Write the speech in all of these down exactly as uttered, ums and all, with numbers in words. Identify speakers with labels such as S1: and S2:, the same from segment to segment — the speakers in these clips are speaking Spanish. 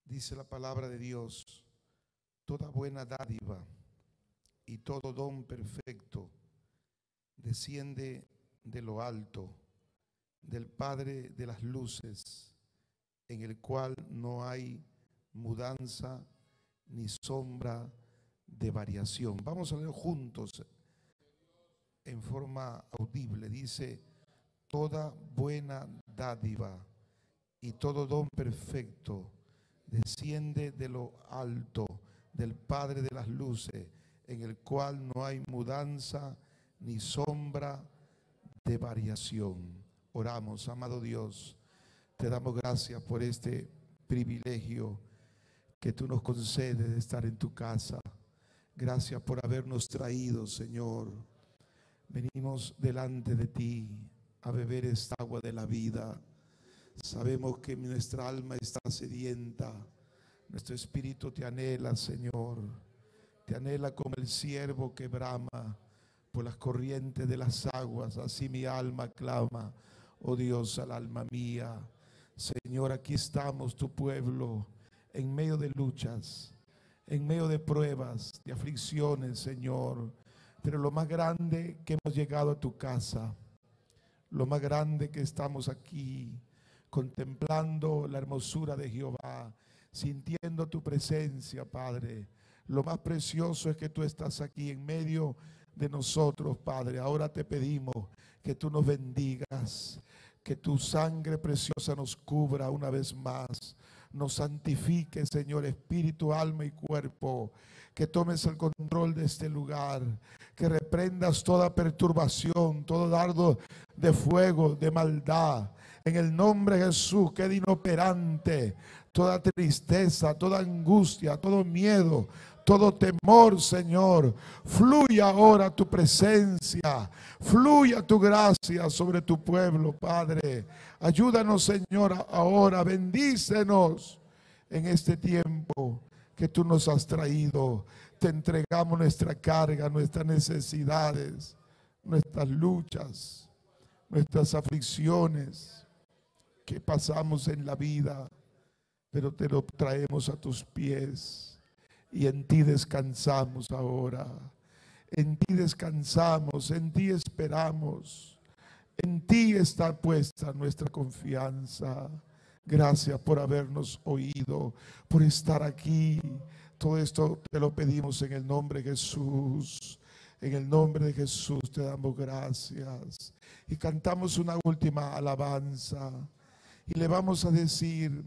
S1: Dice la palabra de Dios: toda buena dádiva y todo don perfecto desciende de lo alto, del Padre de las luces, en el cual no hay mudanza ni sombra de variación. Vamos a leer juntos en forma audible. Dice: toda buena dádiva y todo don perfecto desciende de lo alto, del Padre de las luces, en el cual no hay mudanza ni sombra de variación. Oramos. Amado Dios, te damos gracias por este privilegio que tú nos concedes de estar en tu casa. Gracias por habernos traído, Señor. Venimos delante de ti a beber esta agua de la vida. Sabemos que nuestra alma está sedienta. Nuestro espíritu te anhela, Señor. Te anhela como el ciervo que brama por las corrientes de las aguas. Así mi alma clama, oh Dios, al alma mía. Señor, aquí estamos, tu pueblo, en medio de luchas, en medio de pruebas, de aflicciones, Señor. Pero lo más grande que hemos llegado a tu casa, lo más grande que estamos aquí, contemplando la hermosura de Jehová, sintiendo tu presencia, Padre. Lo más precioso es que tú estás aquí en medio de nosotros, Padre. Ahora te pedimos que tú nos bendigas, que tu sangre preciosa nos cubra una vez más, nos santifique, Señor, espíritu, alma y cuerpo. Que tomes el control de este lugar, que reprendas toda perturbación, todo dardo de fuego, de maldad. En el nombre de Jesús, quede inoperante toda tristeza, toda angustia, todo miedo, todo temor, Señor. Fluya ahora tu presencia, fluya tu gracia sobre tu pueblo, Padre. Ayúdanos, Señor, ahora, bendícenos en este tiempo que tú nos has traído. Te entregamos nuestra carga, nuestras necesidades, nuestras luchas, nuestras aflicciones que pasamos en la vida, pero te lo traemos a tus pies y en ti descansamos ahora. En ti descansamos, en ti esperamos, en ti está puesta nuestra confianza. Gracias por habernos oído, por estar aquí. Todo esto te lo pedimos en el nombre de Jesús. En el nombre de Jesús te damos gracias. Y cantamos una última alabanza. Y le vamos a decir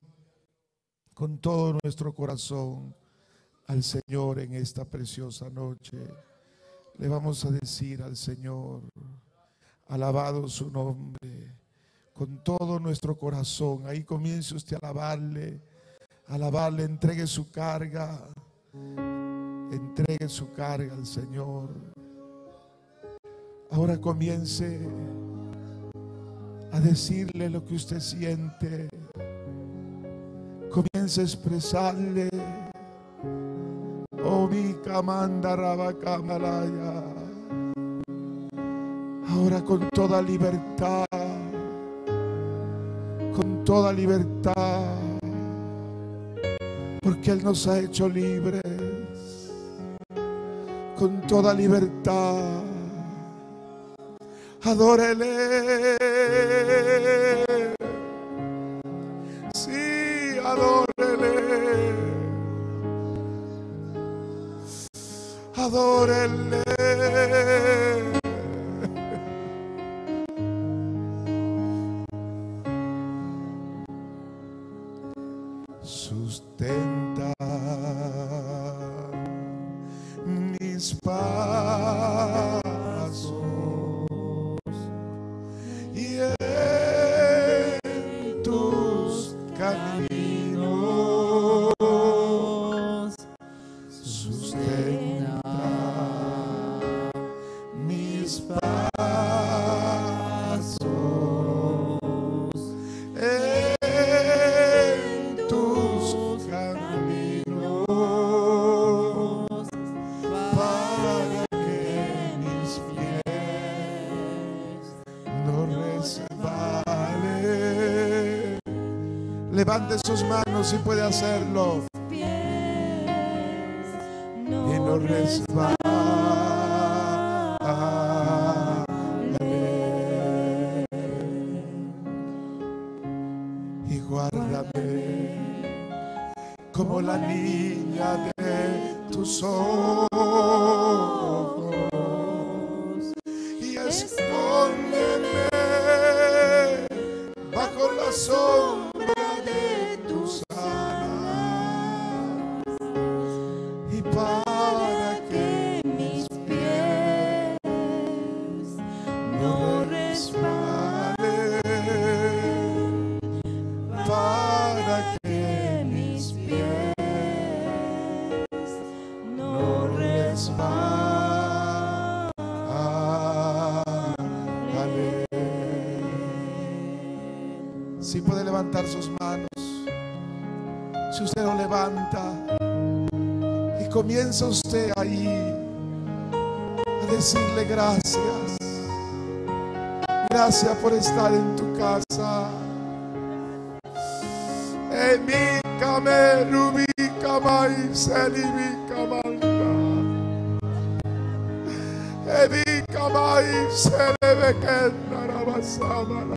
S1: con todo nuestro corazón al Señor en esta preciosa noche. Le vamos a decir al Señor, alabado su nombre, con todo nuestro corazón. Ahí comience usted a alabarle, alabarle, entregue su carga, entregue su carga al Señor. Ahora comience a decirle lo que usted siente. Comience a expresarle: oh mi camanda rabacamalaya. Ahora con toda libertad, con toda libertad, porque Él nos ha hecho libres. Con toda libertad, adórele. Sí, adórele. Adórele. Sustenta mis pasos y en tus caminos. Sustenta mis pasos en tus caminos, para que mis pies no resbalen. Levante sus manos manos si puede hacerlo. Y no resbale. Y guárdame como la niña de tus ojos, y escóndeme bajo la sombra de tus alas, y para que mis pies no resbalen, para que mis pies no resbalen. Si puede levantar sus manos, si usted lo levanta y comienza usted ahí a decirle gracias, gracias por estar en tu casa. Emícame, rubícama y selibícamanda. Emícama y selebequendarabasama.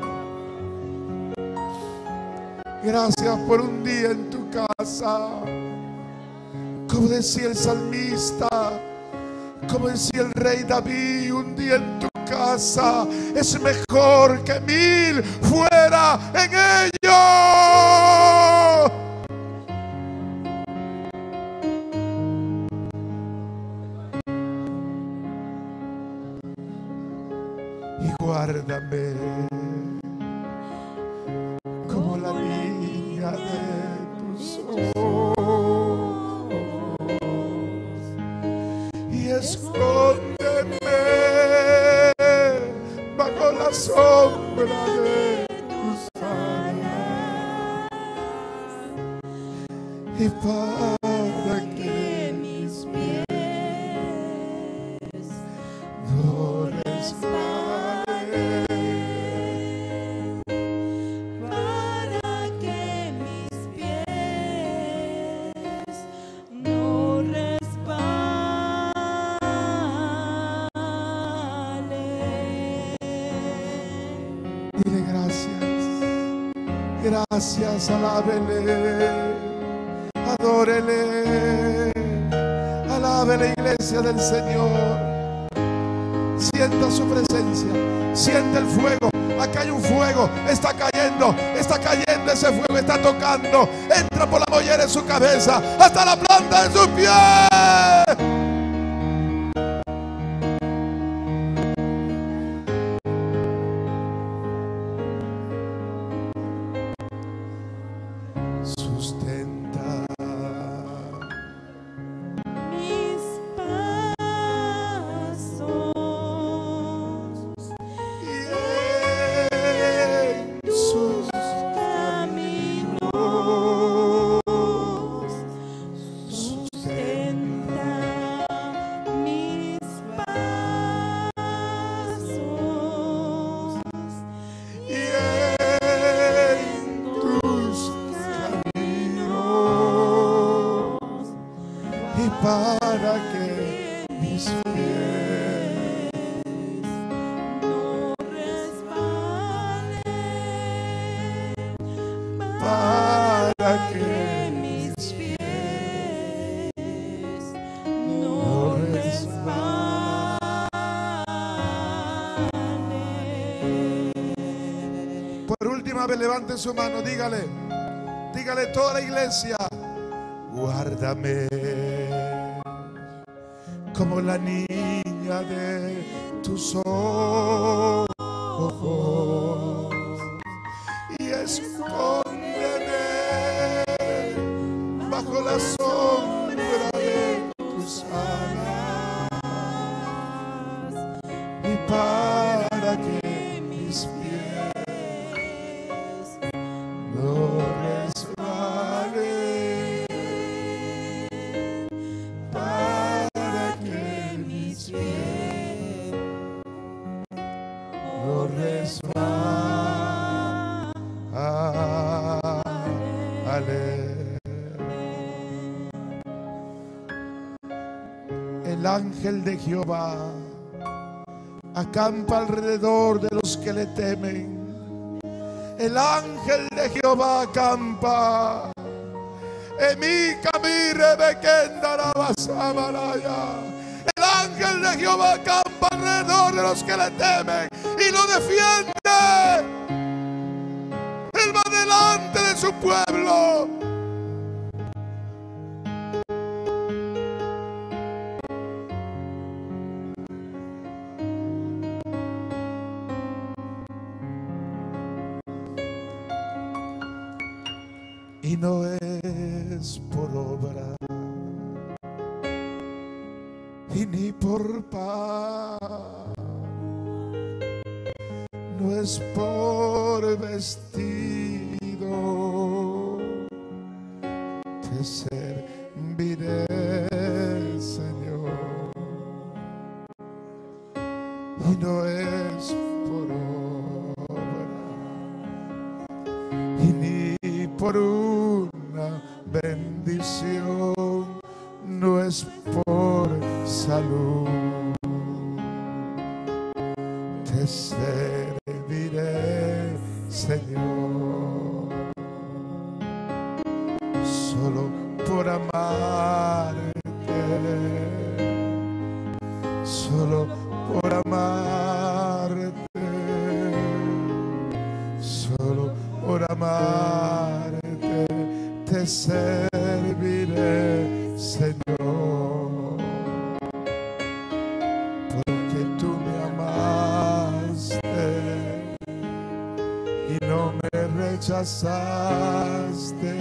S1: Gracias por un día en tu casa. Como decía el salmista, como decía el rey David, un día en tu casa es mejor que mil fuera en ello. Y guárdame como la niña de tus ojos, y escóndeme bajo la sombra de tus alas, y para que mis pies no resbalen, para que mis pies no resbalen. Dile gracias, gracias, alábele, adórele, alabe la iglesia del Señor. Sienta su presencia, siente el fuego. Acá hay un fuego, está cayendo, está cayendo ese fuego, está tocando. Entra por la mollera en su cabeza hasta la planta de sus pies. Sustenta mis pasos y en sus caminos. Sustenta mis pasos y en tus caminos, y para que mis pies no resbalen, para que mis pies no resbalen. Por última vez levante su mano, dígale, dígale toda la iglesia: guárdame como la niña de tus ojos, y escóndeme bajo la sombra de tus alas, y para que mis pies no resbalen, para que mis pies no resbalen. El ángel de Jehová acampa alrededor de los que le temen. El ángel de Jehová acampa. Emi camire bequenda basabalaya. El ángel de Jehová acampa alrededor de los que le temen y lo defiende. Él va delante de su pueblo. Y no es por obra y ni por paz, no es por vestido, te serviré, Señor. Y no es por obra y ni por una bendición, no es por salud, te serviré, Señor, solo por amarte, solo por amarte, solo por amarte, te serviré, Señor, porque tú me amaste y no me rechazaste,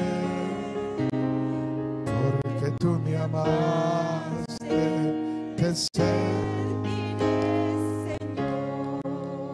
S1: porque tú me amaste, te serviré, Señor.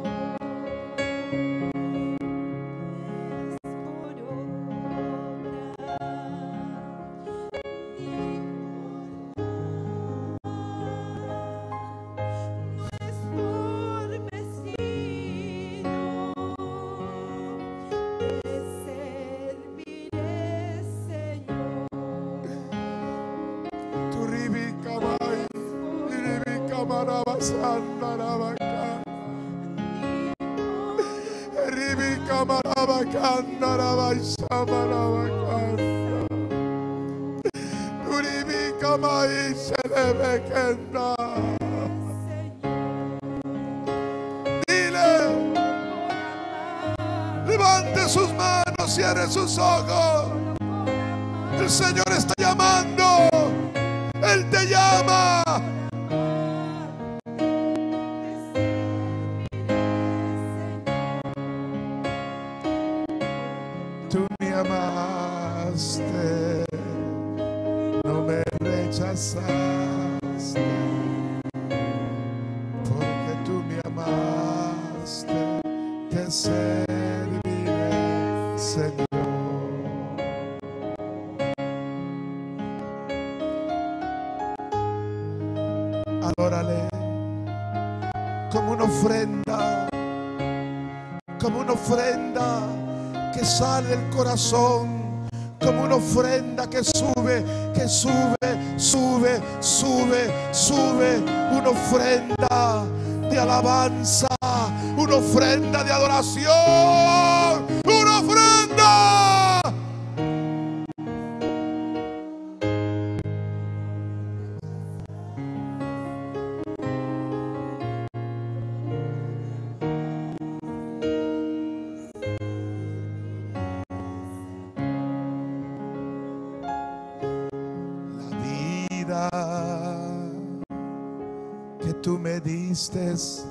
S1: Dile, levante sus manos, cierre sus ojos. El Señor está llamando. Él te llama. Tú me amaste, no me rechazaste, porque tú me amaste, te serviré, Señor. Adórale como una ofrenda, como una ofrenda que sale del corazón, como una ofrenda que sube, que sube, sube, sube, sube, una ofrenda de alabanza, una ofrenda de adoración, una ofrenda. Que tú me diste,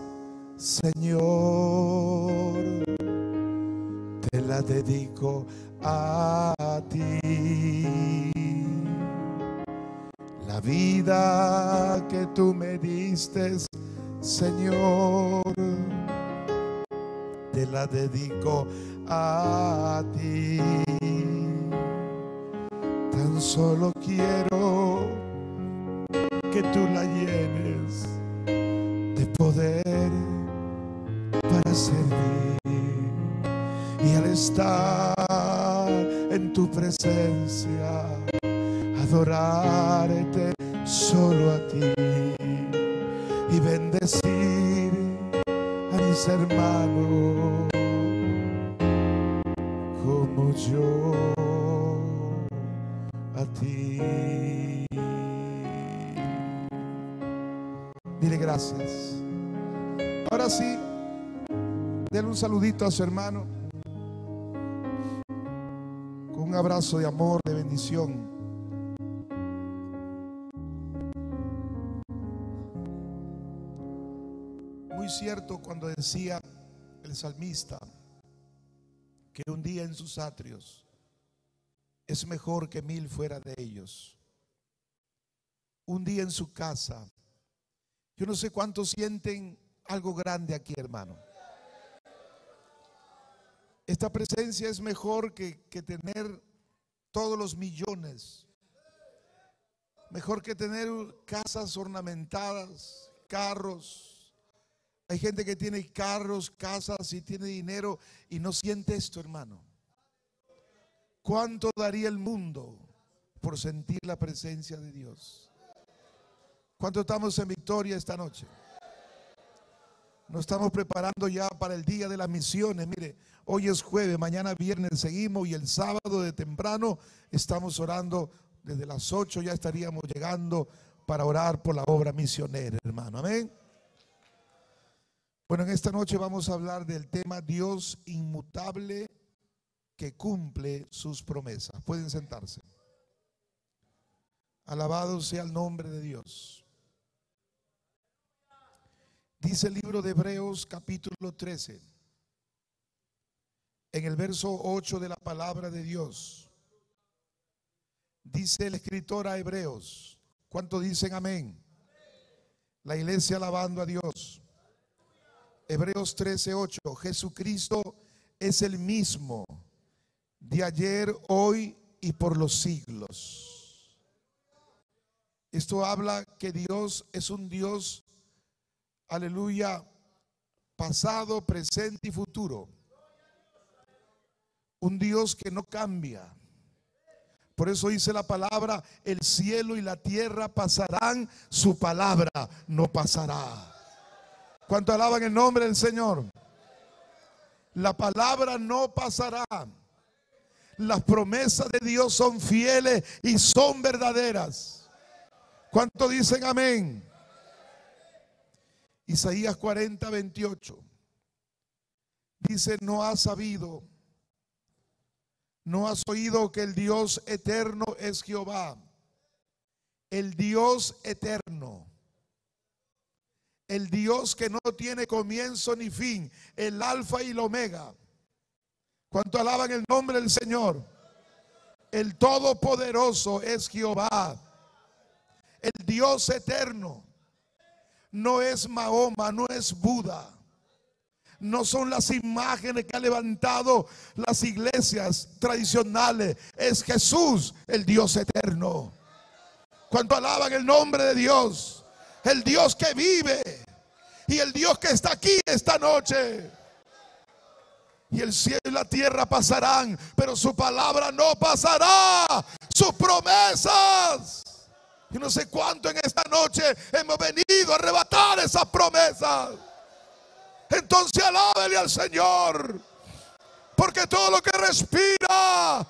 S1: Señor, te la dedico a ti. La vida que tú me diste, Señor, te la dedico a ti. Tan solo quiero que tú la llenes de poder para servir, y al estar en tu presencia, adorarte solo a ti y bendecir a mis hermanos como yo a ti. Dile gracias. Ahora sí, denle un saludito a su hermano con un abrazo de amor, de bendición. Muy cierto cuando decía el salmista que un día en sus atrios es mejor que mil fuera de ellos. Un día en su casa. Yo no sé cuántos sienten algo grande aquí, hermano. Esta presencia es mejor que, que tener todos los millones. Mejor que tener casas ornamentadas, carros. Hay gente que tiene carros, casas y tiene dinero y no siente esto, hermano. ¿Cuánto daría el mundo por sentir la presencia de Dios? ¿Cuánto estamos en victoria esta noche? Nos estamos preparando ya para el día de las misiones. Mire, hoy es jueves, mañana viernes seguimos y el sábado de temprano estamos orando. Desde las ocho ya estaríamos llegando para orar por la obra misionera, hermano. Amén. Bueno, en esta noche vamos a hablar del tema Dios inmutable que cumple sus promesas. Pueden sentarse. Alabado sea el nombre de Dios. Dice el libro de Hebreos capítulo trece, en el verso ocho de la palabra de Dios. Dice el escritor a Hebreos. ¿Cuántos dicen amén? La iglesia alabando a Dios. Hebreos trece, ocho. Jesucristo es el mismo de ayer, hoy y por los siglos. Esto habla que Dios es un Dios, aleluya, pasado, presente y futuro. Un Dios que no cambia. Por eso dice la palabra, el cielo y la tierra pasarán, su palabra no pasará. ¿Cuánto alaban el nombre del Señor? La palabra no pasará. Las promesas de Dios son fieles y son verdaderas. ¿Cuánto dicen amén? Isaías cuarenta, veintiocho dice: no has sabido, no has oído que el Dios eterno es Jehová, el Dios eterno, el Dios que no tiene comienzo ni fin, el alfa y el omega. ¿Cuánto alaban el nombre del Señor? El todopoderoso es Jehová, el Dios eterno. No es Mahoma, no es Buda, no son las imágenes que han levantado las iglesias tradicionales. Es Jesús, el Dios eterno. ¿Cuánto alaban el nombre de Dios? El Dios que vive y el Dios que está aquí esta noche. Y el cielo y la tierra pasarán, pero su palabra no pasará. Sus promesas. Yo no sé cuánto en esta noche hemos venido a arrebatar esas promesas. Entonces alábele al Señor, porque todo lo que respira,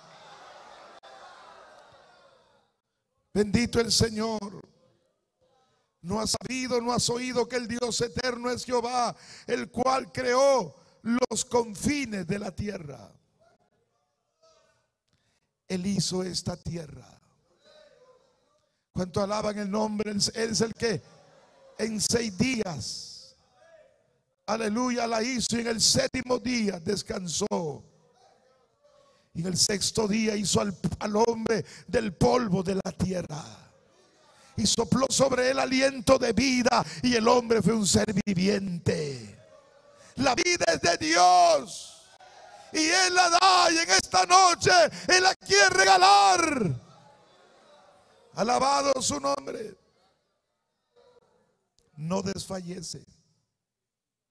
S1: bendito el Señor. No has sabido, no has oído que el Dios eterno es Jehová, el cual creó los confines de la tierra. Él hizo esta tierra. ¿Cuánto alaban el nombre? Él es el que en seis días, aleluya, la hizo, y en el séptimo día descansó. Y en el sexto día hizo al, al hombre del polvo de la tierra y sopló sobre él aliento de vida, y el hombre fue un ser viviente. La vida es de Dios y Él la da, y en esta noche Él la quiere regalar. Alabado su nombre. No desfallece.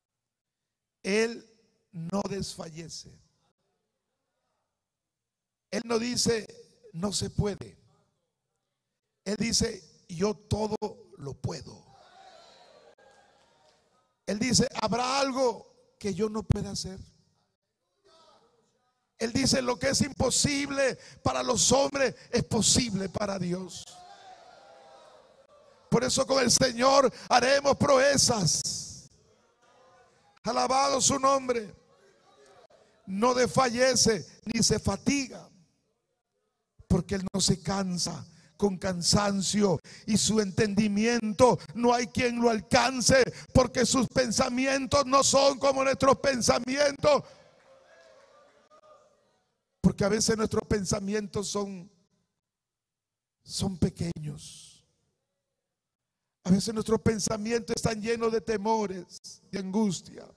S1: Él no desfallece. Él no dice no se puede. Él dice yo todo lo puedo. Él dice habrá algo que yo no pueda hacer. Él dice lo que es imposible para los hombres es posible para Dios. Por eso con el Señor haremos proezas. Alabado su nombre. No desfallece ni se fatiga, porque Él no se cansa con cansancio, y su entendimiento no hay quien lo alcance, porque sus pensamientos no son como nuestros pensamientos. Porque a veces nuestros pensamientos son, son pequeños. A veces nuestros pensamientos están llenos de temores, de angustia.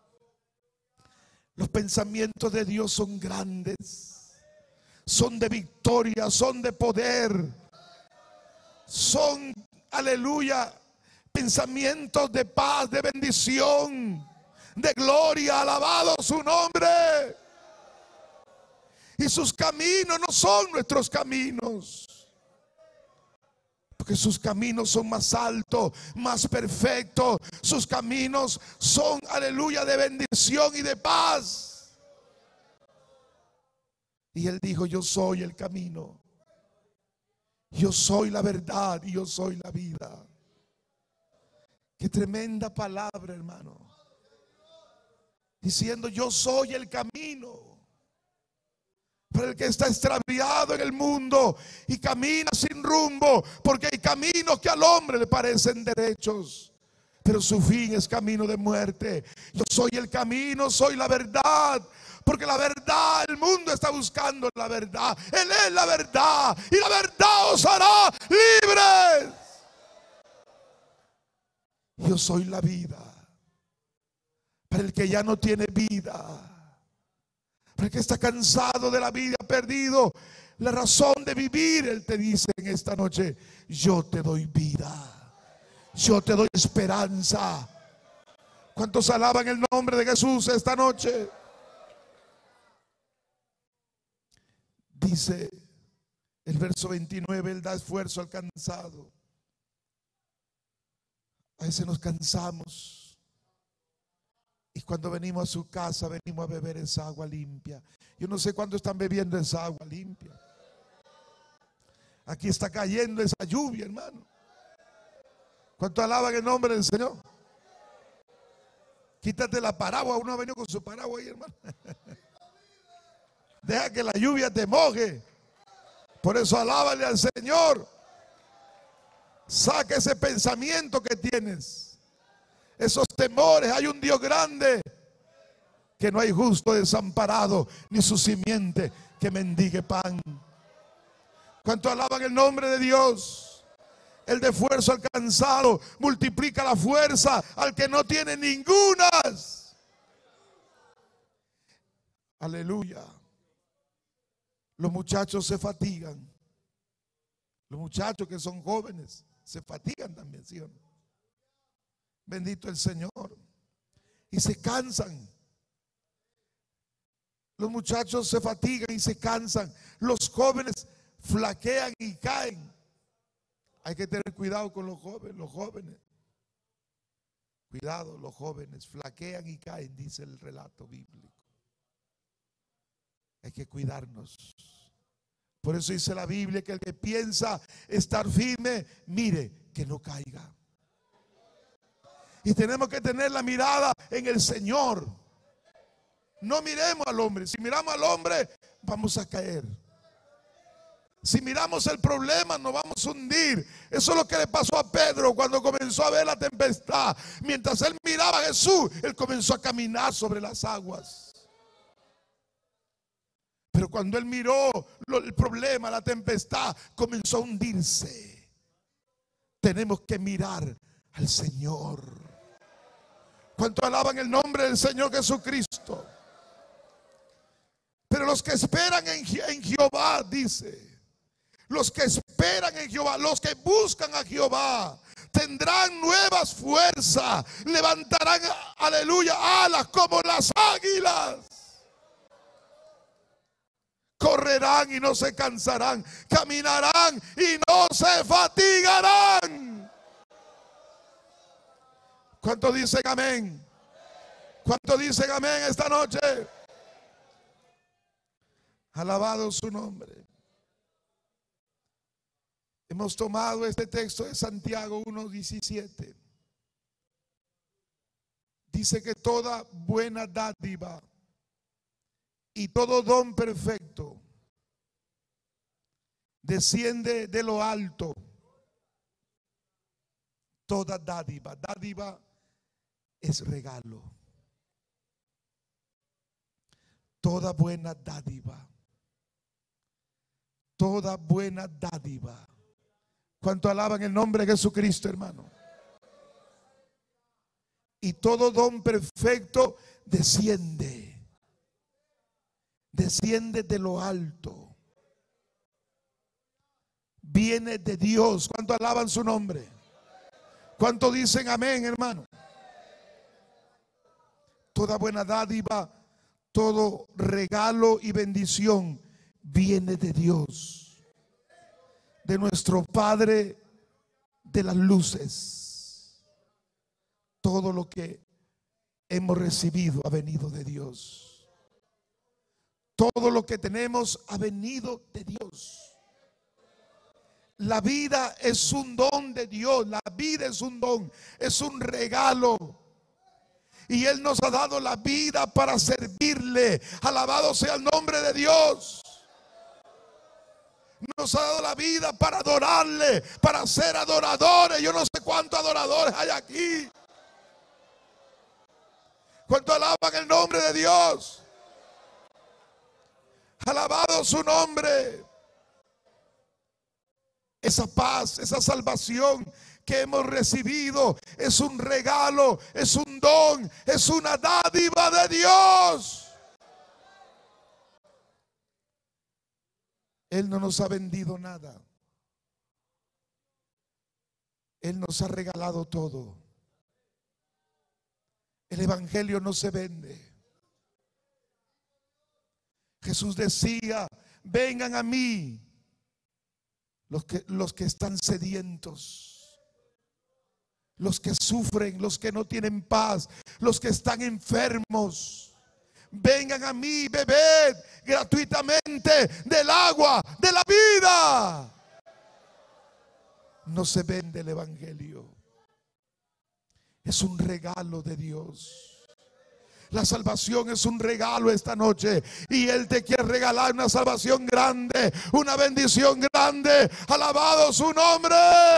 S1: Los pensamientos de Dios son grandes, son de victoria, son de poder, son, aleluya, pensamientos de paz, de bendición, de gloria. Alabado su nombre. Y sus caminos no son nuestros caminos, porque sus caminos son más altos, más perfectos. Sus caminos son, aleluya, de bendición y de paz. Y Él dijo: yo soy el camino, yo soy la verdad y yo soy la vida. Qué tremenda palabra, hermano. Diciendo: yo soy el camino. Para el que está extraviado en el mundo y camina sin rumbo, porque hay caminos que al hombre le parecen derechos, pero su fin es camino de muerte. Yo soy el camino, soy la verdad, porque la verdad, el mundo está buscando la verdad. Él es la verdad y la verdad os hará libres. Yo soy la vida. Para el que ya no tiene vida, para el que está cansado de la vida, perdido la razón de vivir, Él te dice en esta noche: yo te doy vida, yo te doy esperanza. ¿Cuántos alaban el nombre de Jesús esta noche? Dice el verso veintinueve: Él da esfuerzo al cansado. A veces nos cansamos, y cuando venimos a su casa, venimos a beber esa agua limpia. Yo no sé cuándo están bebiendo esa agua limpia. Aquí está cayendo esa lluvia, hermano. ¿Cuánto alaban el nombre del Señor? Quítate la paraguas. Uno ha venido con su paraguas ahí, hermano. Deja que la lluvia te moje. Por eso alábale al Señor. Saca ese pensamiento que tienes, esos temores. Hay un Dios grande, que no hay justo desamparado, ni su simiente que mendigue pan. ¿Cuánto alaban el nombre de Dios? El de esfuerzo al cansado multiplica la fuerza al que no tiene ningunas. Aleluya. Los muchachos se fatigan. Los muchachos que son jóvenes se fatigan también, ¿sí o no? Bendito el Señor. Y se cansan. Los muchachos se fatigan y se cansan. Los jóvenes flaquean y caen. Hay que tener cuidado con los jóvenes. Los jóvenes. Cuidado, los jóvenes flaquean y caen, dice el relato bíblico. Hay que cuidarnos. Por eso dice la Biblia que el que piensa estar firme, mire que no caiga. Y tenemos que tener la mirada en el Señor. No miremos al hombre. Si miramos al hombre, vamos a caer. Si miramos el problema, nos vamos a hundir. Eso es lo que le pasó a Pedro cuando comenzó a ver la tempestad. Mientras él miraba a Jesús, él comenzó a caminar sobre las aguas. Pero cuando él miró el problema, la tempestad, comenzó a hundirse. Tenemos que mirar al Señor. ¿Cuánto alaban el nombre del Señor Jesucristo? Pero los que esperan en, en Jehová, dice, los que esperan en Jehová, los que buscan a Jehová, tendrán nuevas fuerzas, levantarán, aleluya, alas como las águilas. correrán y no se cansarán, caminarán y no se fatigarán. ¿Cuántos dicen amén? ¿Cuántos dicen amén esta noche? Alabado su nombre. Hemos tomado este texto de Santiago uno diecisiete. Dice que toda buena dádiva y todo don perfecto desciende de lo alto. Toda dádiva, dádiva es regalo. Toda buena dádiva, toda buena dádiva. ¿Cuánto alaban el nombre de Jesucristo, hermano? Y todo don perfecto desciende, desciende de lo alto, viene de Dios. ¿Cuánto alaban su nombre? ¿Cuánto dicen amén, hermano? Toda buena dádiva, todo regalo y bendición viene de Dios, de nuestro Padre de las luces. Todo lo que hemos recibido ha venido de Dios. Todo lo que tenemos ha venido de Dios. La vida es un don de Dios. La vida es un don, es un regalo. Y Él nos ha dado la vida para servirle. Alabado sea el nombre de Dios. Nos ha dado la vida para adorarle, para ser adoradores. Yo no sé cuántos adoradores hay aquí. ¿Cuántos alaban el nombre de Dios? Alabado su nombre. Esa paz, esa salvación que hemos recibido es un regalo, es un don, es una dádiva de Dios. Él no nos ha vendido nada. Él nos ha regalado todo. El evangelio no se vende. Jesús decía: vengan a mí los que, los que están sedientos, los que sufren, los que no tienen paz, los que están enfermos. Vengan a mí, bebed gratuitamente del agua de la vida. No se vende el evangelio. Es un regalo de Dios. La salvación es un regalo esta noche, y Él te quiere regalar una salvación grande, una bendición grande. Alabado su nombre.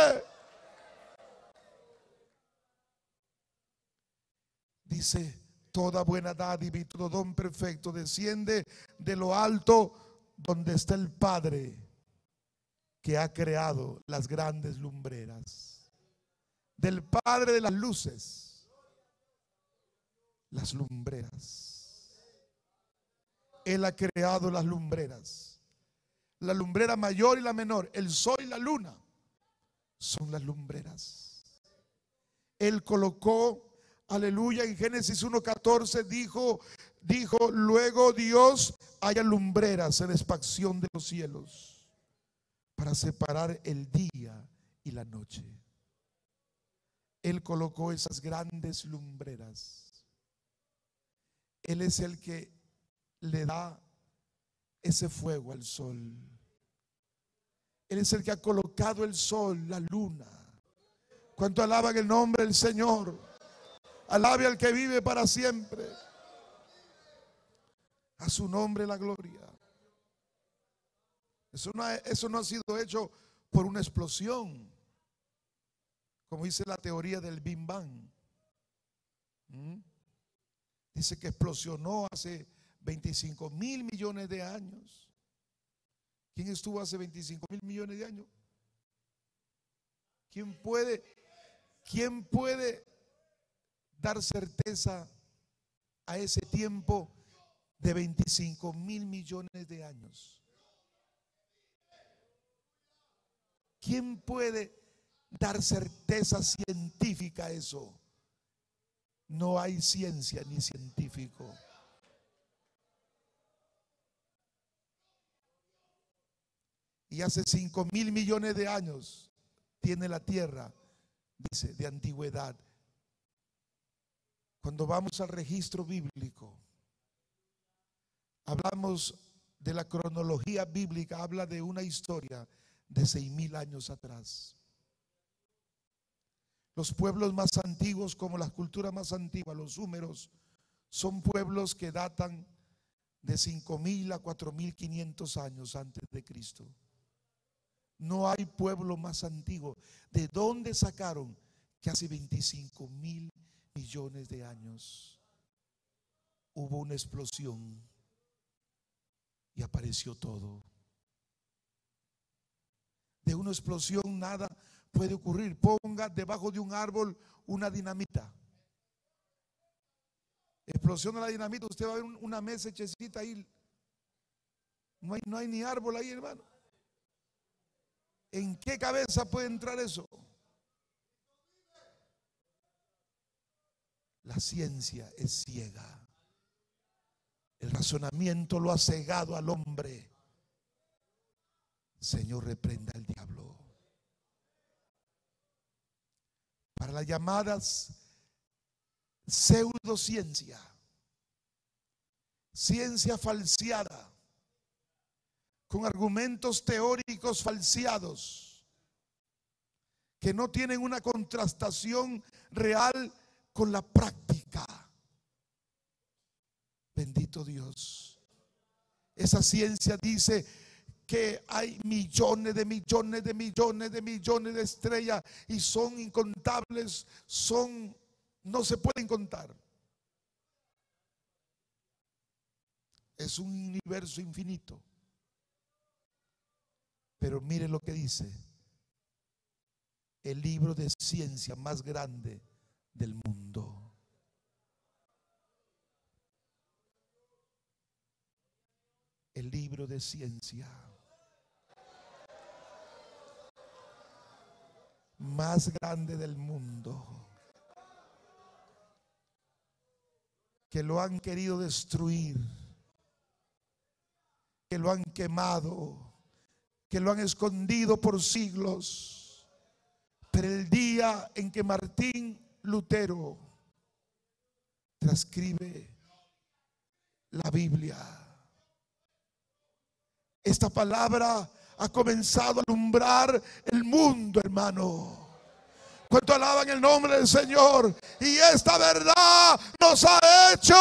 S1: Dice: toda buena dádiva y todo don perfecto desciende de lo alto, donde está el Padre que ha creado las grandes lumbreras. Del Padre de las luces, las lumbreras. Él ha creado las lumbreras. La lumbrera mayor y la menor, el sol y la luna, son las lumbreras. Él colocó, aleluya, en Génesis uno catorce dijo, dijo, luego Dios haya lumbreras en la expansión de los cielos para separar el día y la noche. Él colocó esas grandes lumbreras. Él es el que le da ese fuego al sol. Él es el que ha colocado el sol, la luna. ¿Cuánto alaban el nombre del Señor? Alabe al que vive para siempre. A su nombre la gloria. Eso no, ha, eso no ha sido hecho por una explosión, como dice la teoría del Big Bang. ¿Mm? Dice que explosionó hace veinticinco mil millones de años. ¿Quién estuvo hace veinticinco mil millones de años? ¿Quién puede, quién puede dar certeza a ese tiempo de veinticinco mil millones de años? ¿Quién puede dar certeza científica a eso? No hay ciencia ni científico. Y hace cinco mil millones de años tiene la tierra, dice, de antigüedad. Cuando vamos al registro bíblico, hablamos de la cronología bíblica, habla de una historia de seis mil años atrás. Los pueblos más antiguos, como las culturas más antiguas, los súmeros, son pueblos que datan de cinco mil a cuatro mil quinientos años antes de Cristo. No hay pueblo más antiguo. ¿De dónde sacaron? Que hace veinticinco mil millones de años hubo una explosión y apareció todo. De una explosión nada puede ocurrir. Ponga debajo de un árbol una dinamita. Explosión de la dinamita, usted va a ver una mesa hechecita ahí. No hay, no hay ni árbol ahí, hermano. ¿En qué cabeza puede entrar eso? La ciencia es ciega. El razonamiento lo ha cegado al hombre. Señor, reprenda al diablo. Para las llamadas pseudociencia, ciencia falseada, con argumentos teóricos falseados, que no tienen una contrastación real con la práctica. Bendito Dios. Esa ciencia dice que hay millones de millones de millones de millones de estrellas y son incontables, son, no se pueden contar. Es un universo infinito. Pero mire lo que dice el libro de ciencia más grande del mundo. El libro de ciencia más grande del mundo, que lo han querido destruir, que lo han quemado, que lo han escondido por siglos. Pero el día en que Martín Lutero transcribe la Biblia, esta palabra ha comenzado a alumbrar el mundo, hermano. ¿Cuánto alaban el nombre del Señor? Y esta verdad nos ha hecho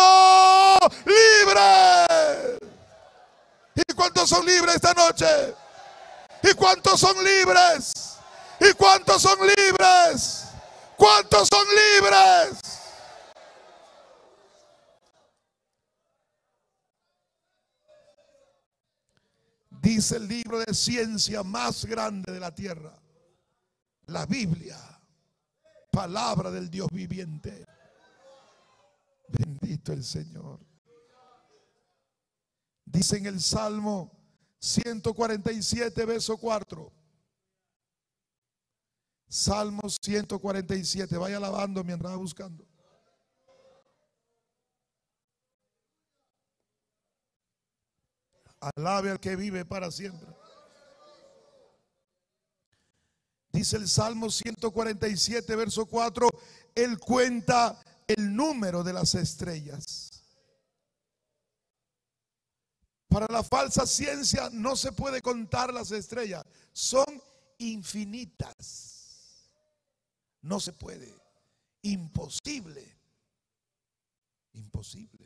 S1: libres. ¿Y cuántos son libres esta noche? ¿Y cuántos son libres? ¿Y cuántos son libres? ¿Cuántos son libres? Dice el libro de ciencia más grande de la tierra, la Biblia, palabra del Dios viviente. Bendito el Señor. Dice en el Salmo ciento cuarenta y siete, verso cuatro. Salmo ciento cuarenta y siete. Vaya alabando mientras va buscando. Alabe al que vive para siempre. Dice el Salmo ciento cuarenta y siete, verso cuatro. Él cuenta el número de las estrellas. Para la falsa ciencia no se puede contar las estrellas. Son infinitas. No se puede. Imposible. Imposible.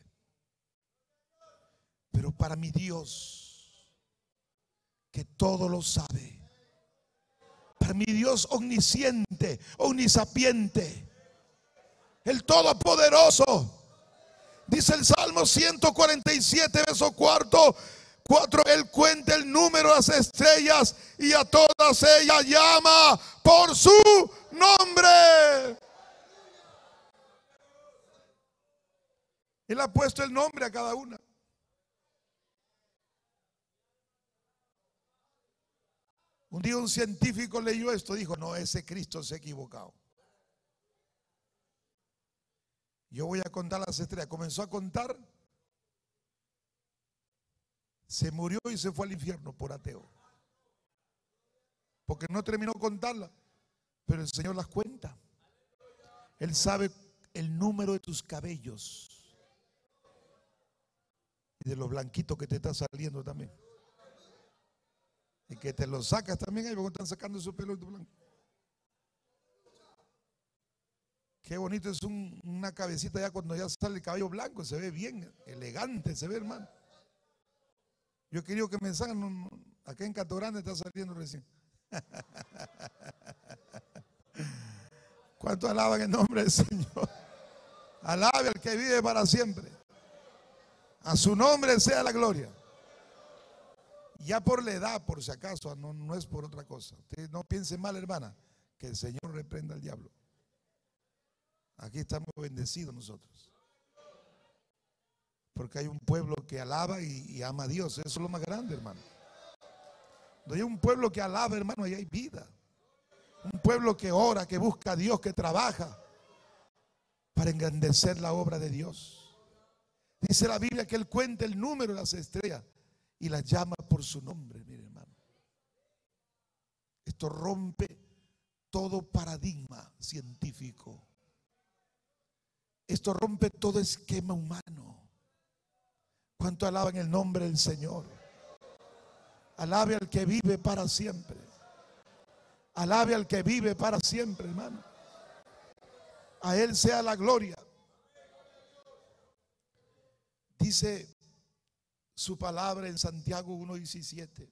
S1: Pero para mi Dios, que todo lo sabe, para mi Dios omnisciente, omnisapiente, el todopoderoso, dice el Salmo ciento cuarenta y siete, verso cuarto, cuatro, Él cuenta el número de las estrellas y a todas ellas llama por su nombre. Él ha puesto el nombre a cada una. Un día un científico leyó esto, dijo: no, ese Cristo se ha equivocado. Yo voy a contar las estrellas. Comenzó a contar, se murió y se fue al infierno por ateo. porque no terminó contarlas, pero el Señor las cuenta. Él sabe el número de tus cabellos y de los blanquitos que te está saliendo también. Y que te los sacas también ahí, porque están sacando su pelo blanco. Qué bonito es un, una cabecita ya cuando ya sale el cabello blanco, se ve bien elegante, se ve, hermano. Yo quería que me salgan, acá en Catorán está saliendo recién. ¿Cuánto alaban el nombre del Señor? Alabe al que vive para siempre. A su nombre sea la gloria. Ya por la edad, por si acaso, no, no es por otra cosa. Usted no piense mal, hermana, que el Señor reprenda al diablo. Aquí estamos bendecidos nosotros, porque hay un pueblo que alaba y, y ama a Dios. Eso es lo más grande, hermano. Cuando hay un pueblo que alaba, hermano, ahí hay vida. Un pueblo que ora, que busca a Dios, que trabaja para engrandecer la obra de Dios. Dice la Biblia que Él cuenta el número de las estrellas y las llama por su nombre. Mire, hermano, esto rompe todo paradigma científico. Esto rompe todo esquema humano. ¿Cuánto alaban el nombre del Señor? Alabe al que vive para siempre. Alabe al que vive para siempre, hermano. A Él sea la gloria. Dice su palabra en Santiago uno diecisiete.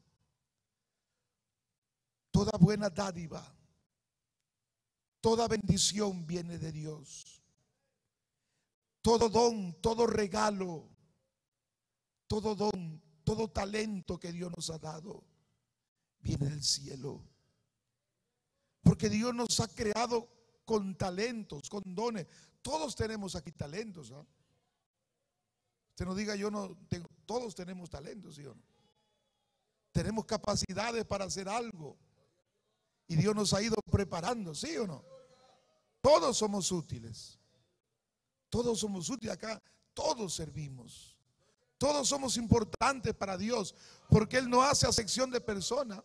S1: Toda buena dádiva, toda bendición viene de Dios. Todo don, todo regalo, todo don, todo talento que Dios nos ha dado viene del cielo. Porque Dios nos ha creado con talentos, con dones. Todos tenemos aquí talentos, ¿eh? Usted no diga yo no tengo, todos tenemos talentos, ¿sí o no? Tenemos capacidades para hacer algo. Y Dios nos ha ido preparando, ¿sí o no? Todos somos útiles. Todos somos útiles acá, todos servimos. Todos somos importantes para Dios, porque Él no hace acepción de persona.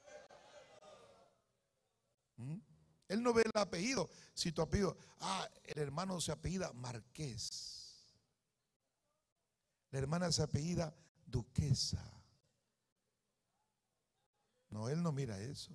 S1: ¿Mm? Él no ve el apellido. Si tu apellido, ah, el hermano se apellida Marqués, la hermana se apellida Duquesa. No, Él no mira eso.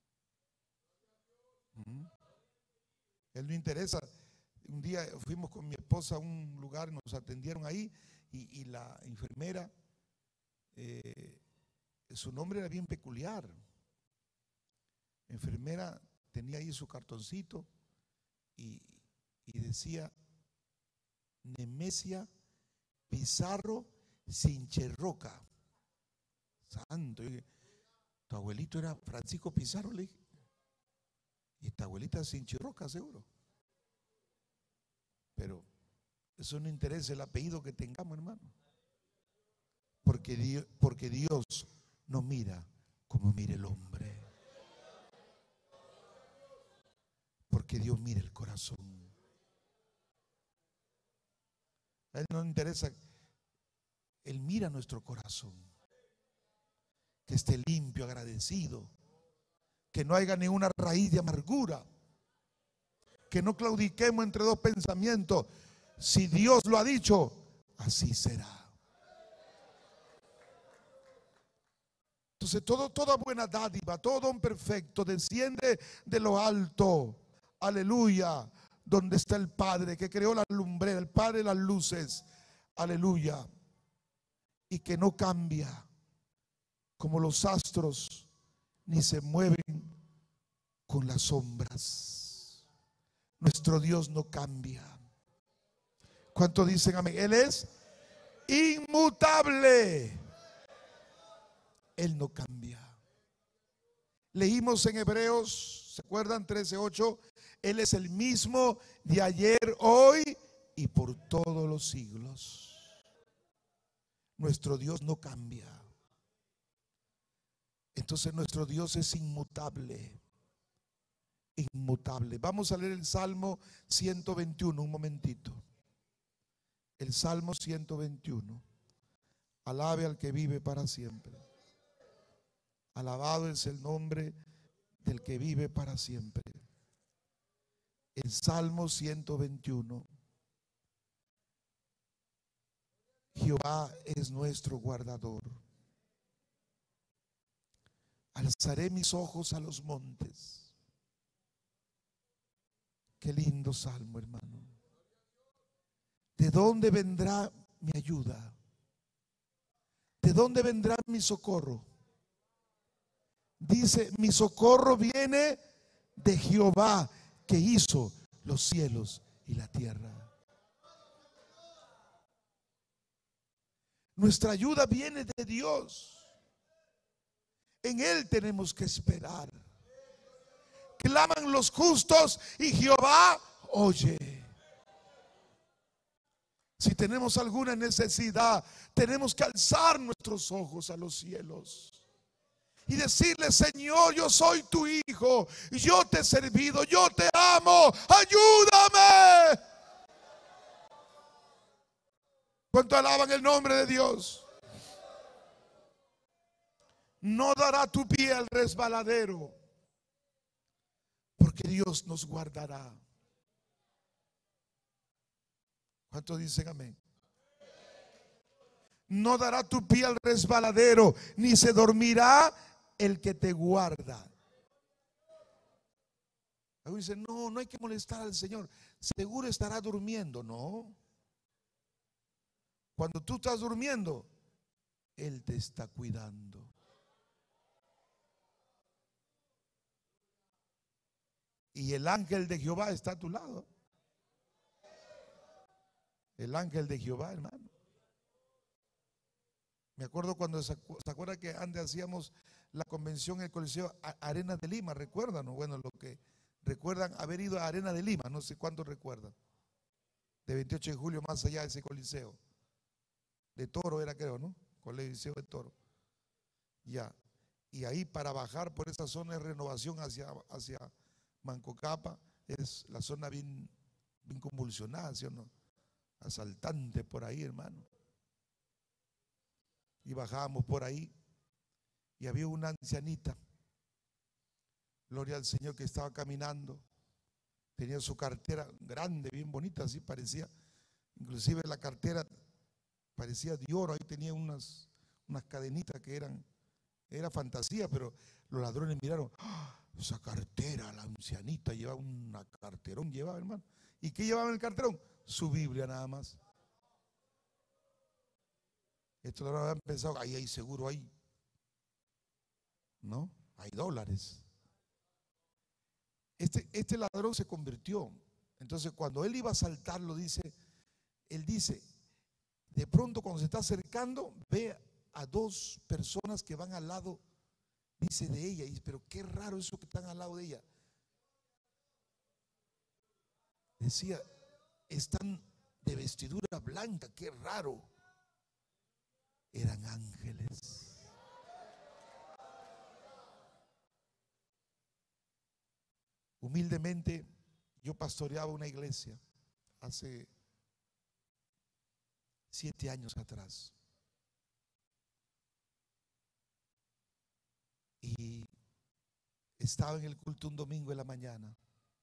S1: ¿Mm? Él no interesa. Un día fuimos con mi esposa a un lugar, nos atendieron ahí y, y la enfermera, eh, su nombre era bien peculiar. Enfermera tenía ahí su cartoncito y, y decía Nemesia Pizarro Sincherroca. Santo, tu abuelito era Francisco Pizarro, le dije. Y esta abuelita Sincherroca, seguro. Pero eso no interesa el apellido que tengamos, hermano. Porque Dios, porque Dios no mira como mira el hombre. Porque Dios mira el corazón. A Él no le interesa. Él mira nuestro corazón. Que esté limpio, agradecido. Que no haya ninguna raíz de amargura. Que no claudiquemos entre dos pensamientos. Si Dios lo ha dicho, así será. Entonces todo, toda buena dádiva, todo don perfecto desciende de lo alto. Aleluya. Donde está el Padre que creó la lumbrera, el Padre de las luces. Aleluya. Y que no cambia como los astros, ni se mueven con las sombras. Nuestro Dios no cambia. ¿Cuánto dicen amén? Él es inmutable. Él no cambia. Leímos en Hebreos, ¿se acuerdan? trece ocho. Él es el mismo de ayer, hoy y por todos los siglos. Nuestro Dios no cambia. Entonces nuestro Dios es inmutable. Inmutable. Vamos a leer el Salmo ciento veintiuno, un momentito. El Salmo ciento veintiuno. Alabe al que vive para siempre. Alabado es el nombre del que vive para siempre. En Salmo ciento veintiuno, Jehová es nuestro guardador. Alzaré mis ojos a los montes. Qué lindo salmo, hermano. ¿De dónde vendrá mi ayuda? ¿De dónde vendrá mi socorro? Dice, mi socorro viene de Jehová, que hizo los cielos y la tierra. Nuestra ayuda viene de Dios. En Él tenemos que esperar. Claman los justos y Jehová oye. Si tenemos alguna necesidad, tenemos que alzar nuestros ojos a los cielos y decirle: Señor, yo soy tu hijo, yo te he servido, yo te amo, ayúdame. ¿Cuánto alaban el nombre de Dios? No dará tu pie al resbaladero, porque Dios nos guardará. ¿Cuántos dicen amén? No dará tu pie al resbaladero, ni se dormirá el que te guarda. Algunos dicen: no, no hay que molestar al Señor, seguro estará durmiendo. No. Cuando tú estás durmiendo, Él te está cuidando. Y el ángel de Jehová está a tu lado. El ángel de Jehová, hermano. Me acuerdo cuando se acuerda que antes hacíamos la convención en el Coliseo Arena de Lima, ¿recuerdan? Bueno, lo que recuerdan haber ido a Arena de Lima, no sé cuántos recuerdan. De veintiocho de julio más allá de ese coliseo. De Toro era, creo, ¿no? Coliseo de Toro. Ya. Y ahí para bajar por esa zona de renovación hacia, hacia Mancocapa, es la zona bien, bien convulsionada, ¿sí o no? Asaltante por ahí, hermano. Y bajábamos por ahí y había una ancianita, gloria al Señor, que estaba caminando. Tenía su cartera grande, bien bonita, así parecía. Inclusive la cartera parecía de oro. Ahí tenía unas, unas cadenitas que eran, era fantasía, pero los ladrones miraron: ¡ah! Esa cartera, la ancianita llevaba una carterón, llevaba, hermano. ¿Y qué llevaba en el carterón? Su Biblia nada más. Esto no habían pensado: ahí hay seguro, ahí. No, hay dólares. Este, este ladrón se convirtió. Entonces, cuando él iba a asaltarlo, dice, él dice, de pronto cuando se está acercando, ve a dos personas que van al lado, dice, de ella. Y dice: pero qué raro eso que están al lado de ella. Decía: están de vestidura blanca, qué raro. Eran ángeles. Humildemente, yo pastoreaba una iglesia hace siete años atrás. Y estaba en el culto un domingo en la mañana.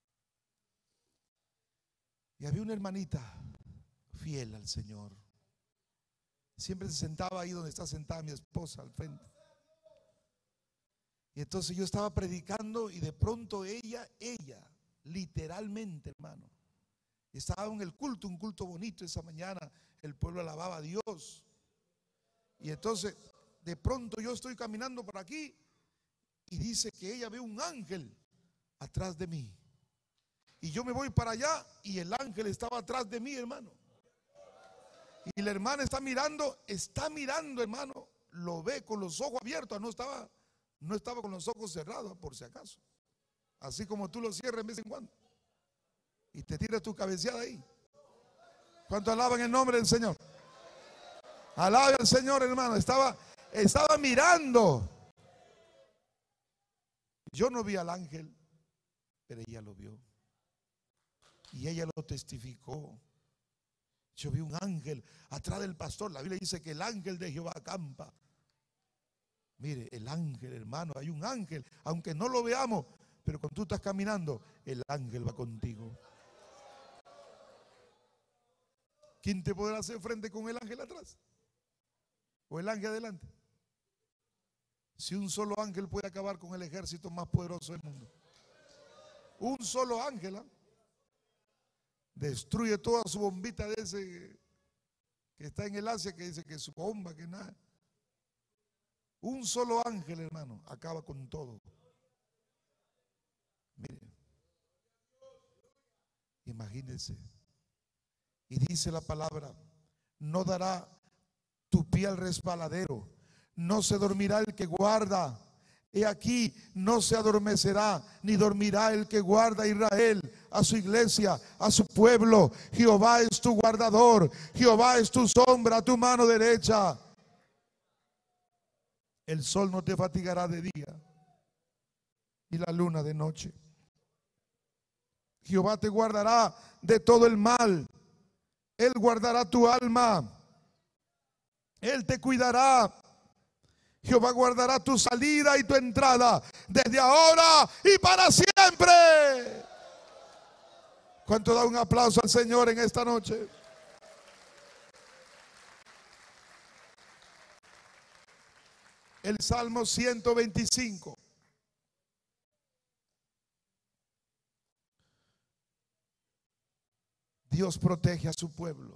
S1: Y había una hermanita fiel al Señor. Siempre se sentaba ahí donde está sentada mi esposa, al frente. Y entonces yo estaba predicando y de pronto ella, ella, literalmente, hermano, estaba en el culto, un culto bonito esa mañana. El pueblo alababa a Dios. Y entonces de pronto yo estoy caminando por aquí y dice que ella ve un ángel atrás de mí. Y yo me voy para allá y el ángel estaba atrás de mí, hermano. Y la hermana está mirando, está mirando, hermano, lo ve con los ojos abiertos. No estaba, no estaba con los ojos cerrados, por si acaso. Así como tú los cierras de vez en cuando y te tiras tu cabeceada ahí. ¿Cuánto alaban el nombre del Señor? Alabe al Señor, hermano. Estaba, estaba mirando. Yo no vi al ángel, pero ella lo vio. Y ella lo testificó. Yo vi un ángel atrás del pastor. La Biblia dice que el ángel de Jehová acampa Mire, el ángel, hermano, hay un ángel, aunque no lo veamos, pero cuando tú estás caminando, el ángel va contigo. ¿Quién te podrá hacer frente con el ángel atrás? ¿O el ángel adelante? Si un solo ángel puede acabar con el ejército más poderoso del mundo. Un solo ángel, ¿eh? Destruye toda su bombita de ese que está en el Asia, que dice que su bomba, que nada. Un solo ángel, hermano, acaba con todo. Mire, imagínense. Y dice la palabra: no dará tu pie al resbaladero, no se dormirá el que guarda. He aquí, no se adormecerá ni dormirá el que guarda a Israel, a su iglesia, a su pueblo. Jehová es tu guardador, Jehová es tu sombra a tu mano derecha. El sol no te fatigará de día y la luna de noche. Jehová te guardará de todo el mal. Él guardará tu alma. Él te cuidará. Jehová guardará tu salida y tu entrada desde ahora y para siempre. ¿Cuánto da un aplauso al Señor en esta noche? El Salmo ciento veinticinco. Dios protege a su pueblo.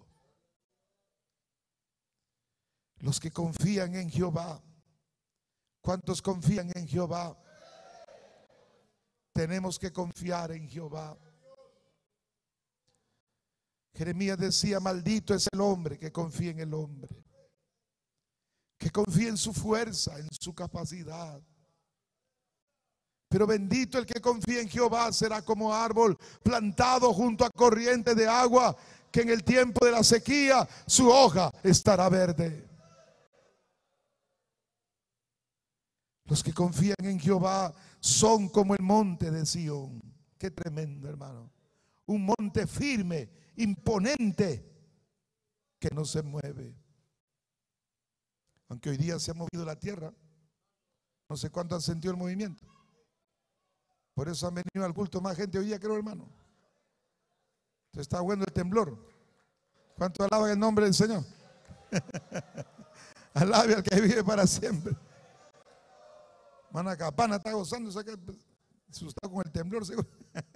S1: Los que confían en Jehová. ¿Cuántos confían en Jehová? Tenemos que confiar en Jehová. Jeremías decía: maldito es el hombre que confía en el hombre, que confía en su fuerza, en su capacidad. Pero bendito el que confía en Jehová, será como árbol plantado junto a corriente de agua, que en el tiempo de la sequía su hoja estará verde. Los que confían en Jehová son como el monte de Sión. Qué tremendo, hermano. Un monte firme, imponente, que no se mueve. Aunque hoy día se ha movido la tierra, no sé cuánto han sentido el movimiento. Por eso han venido al culto más gente hoy día, creo, hermano. Entonces está bueno el temblor. ¿Cuánto alaban el nombre del Señor? Alabe al que vive para siempre. Hermana Capana está gozando, asustado con el temblor, seguro.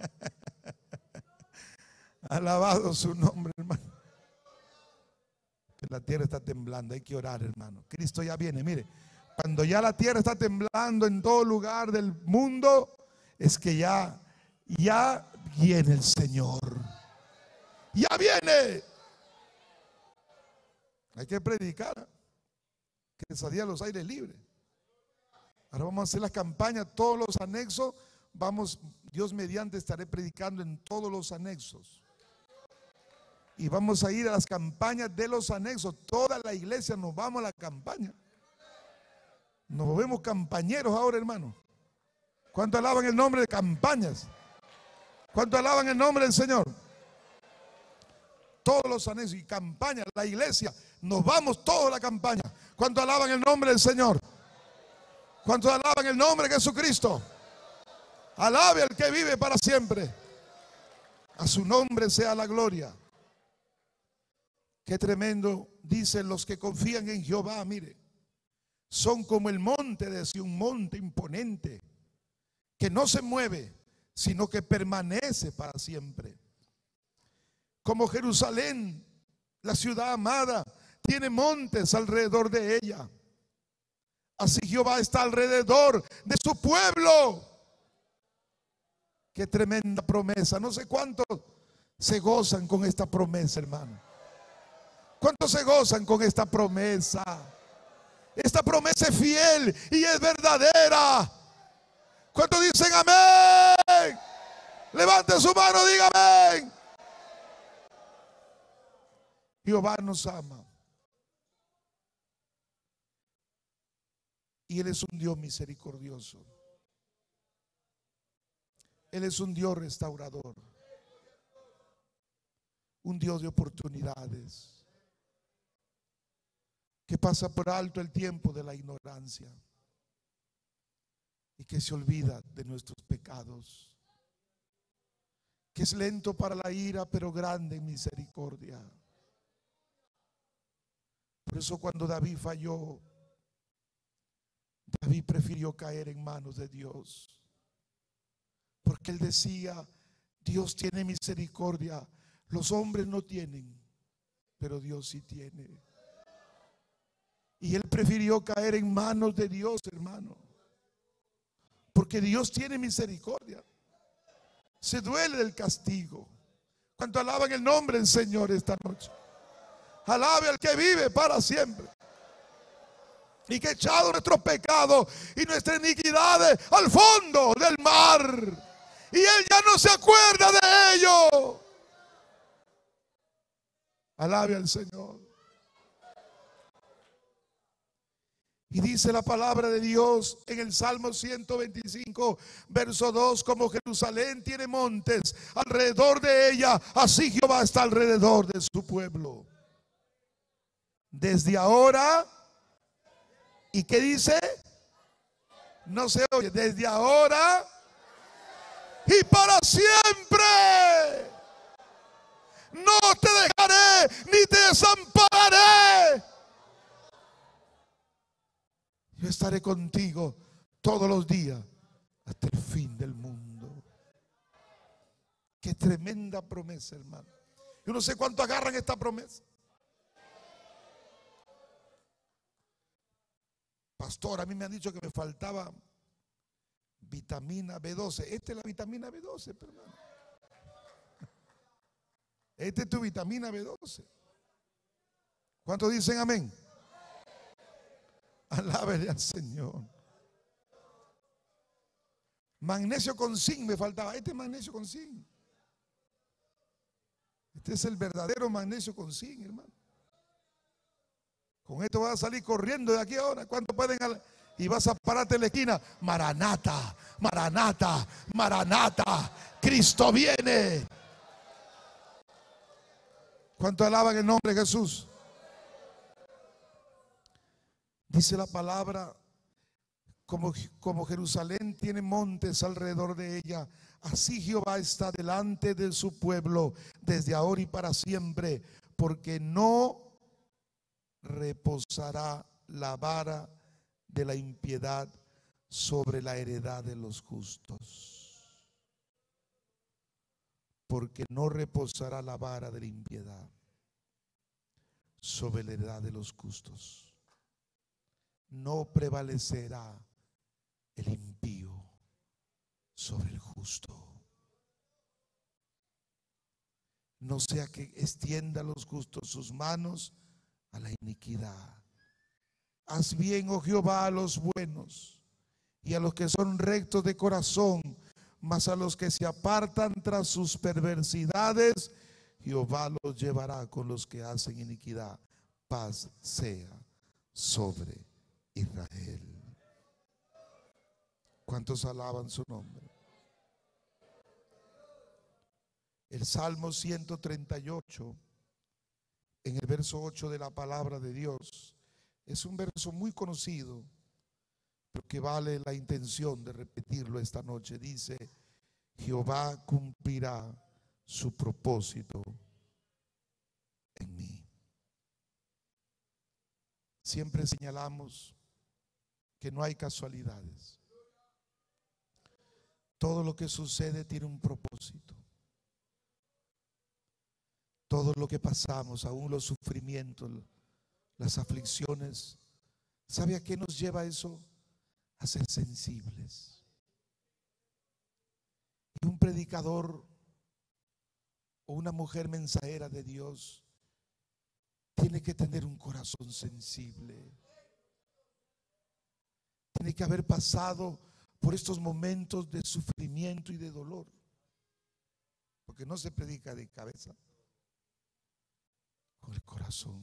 S1: Alabado su nombre, hermano. Que la tierra está temblando, hay que orar, hermano. Cristo ya viene, mire. Cuando ya la tierra está temblando en todo lugar del mundo, es que ya, ya viene el Señor. Ya viene. Hay que predicar. Que salía los aires libres. Ahora vamos a hacer las campañas, todos los anexos. Vamos, Dios mediante, estaré predicando en todos los anexos. Y vamos a ir a las campañas de los anexos. Toda la iglesia nos vamos a la campaña. Nos vemos campañeros ahora, hermano. ¿Cuánto alaban el nombre de campañas? ¿Cuánto alaban el nombre del Señor? Todos los anexos y campañas, la iglesia, nos vamos todos a la campaña. ¿Cuánto alaban el nombre del Señor? ¿Cuántos alaban el nombre de Jesucristo? Alabe al que vive para siempre. A su nombre sea la gloria. Qué tremendo. Dicen los que confían en Jehová, mire, son como el monte de Sión, un monte imponente, que no se mueve, sino que permanece para siempre. Como Jerusalén, la ciudad amada, tiene montes alrededor de ella. Así Jehová está alrededor de su pueblo. Qué tremenda promesa. No sé cuántos se gozan con esta promesa, hermano. ¿Cuántos se gozan con esta promesa? Esta promesa es fiel y es verdadera. ¿Cuántos dicen amén? Levante su mano, diga amén. Jehová nos ama. Y Él es un Dios misericordioso. Él es un Dios restaurador. Un Dios de oportunidades, que pasa por alto el tiempo de la ignorancia. y que se olvida de nuestros pecados, que es lento para la ira, pero grande en misericordia. Por eso cuando David falló, David prefirió caer en manos de Dios, porque él decía: Dios tiene misericordia, los hombres no tienen, pero Dios sí tiene. Y él prefirió caer en manos de Dios, hermano, porque Dios tiene misericordia. Se duele del castigo. ¿Cuánto alaban el nombre del Señor esta noche? Alabe al que vive para siempre y que ha echado nuestros pecados y nuestras iniquidades al fondo del mar, y Él ya no se acuerda de ello. Alabe al Señor. Y dice la palabra de Dios en el Salmo ciento veinticinco, verso dos: como Jerusalén tiene montes alrededor de ella, así Jehová está alrededor de su pueblo. Desde ahora, ¿y qué dice? No se oye. Desde ahora y para siempre no te dejaré ni te desampararé. Yo estaré contigo todos los días hasta el fin del mundo. Qué tremenda promesa, hermano. Yo no sé cuánto agarran esta promesa. Pastor, a mí me han dicho que me faltaba vitamina B doce. Esta es la vitamina B doce, hermano. Esta es tu vitamina B doce. ¿Cuántos dicen amén? Alábele al Señor. Magnesio con zinc me faltaba. Este es magnesio con zinc. Este es el verdadero magnesio con zinc, hermano. Con esto vas a salir corriendo de aquí ahora. ¿Cuántos pueden? Y vas a pararte en la esquina. Maranata, Maranata, Maranata. Cristo viene. ¿Cuántos alaban el nombre de Jesús? Dice la palabra: como, como Jerusalén tiene montes alrededor de ella, así Jehová está delante de su pueblo desde ahora y para siempre, porque no reposará la vara de la impiedad sobre la heredad de los justos. Porque no reposará la vara de la impiedad sobre la heredad de los justos. No prevalecerá el impío sobre el justo. No sea que extienda a los justos sus manos a la iniquidad. Haz bien, oh Jehová, a los buenos y a los que son rectos de corazón, mas a los que se apartan tras sus perversidades, Jehová los llevará con los que hacen iniquidad. Paz sea sobre Israel. ¿Cuántos alaban su nombre? El Salmo ciento treinta y ocho, en el verso ocho de la palabra de Dios, es un verso muy conocido, pero que vale la intención de repetirlo esta noche. Dice: Jehová cumplirá su propósito en mí. Siempre señalamos que no hay casualidades. Todo lo que sucede tiene un propósito. Todo lo que pasamos, aún los sufrimientos, las aflicciones, ¿sabe a qué nos lleva eso? A ser sensibles. Y un predicador o una mujer mensajera de Dios tiene que tener un corazón sensible. Tiene que haber pasado por estos momentos de sufrimiento y de dolor, porque no se predica de cabeza, con el corazón,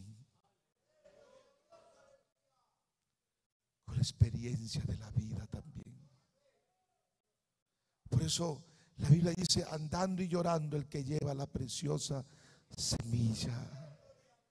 S1: con la experiencia de la vida también. Por eso la Biblia dice: andando y llorando el que lleva la preciosa semilla.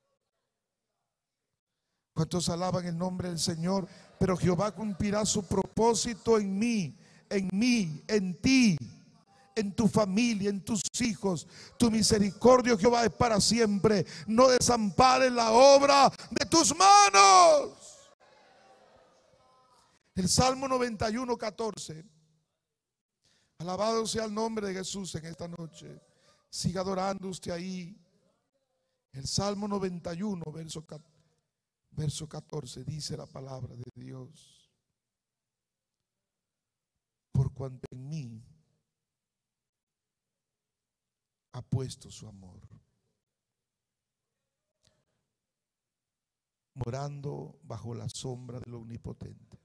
S1: ¿Cuántos alaban el nombre del Señor? Pero Jehová cumplirá su propósito propósito en mí, en mí, en ti, en tu familia, en tus hijos. Tu misericordia, Jehová, es para siempre. No desampares la obra de tus manos. El Salmo noventa y uno, catorce. Alabado sea el nombre de Jesús en esta noche. Siga adorando usted ahí. El Salmo noventa y uno, verso, verso catorce, dice la palabra de Dios: por cuanto en mí ha puesto su amor, morando bajo la sombra del Omnipotente.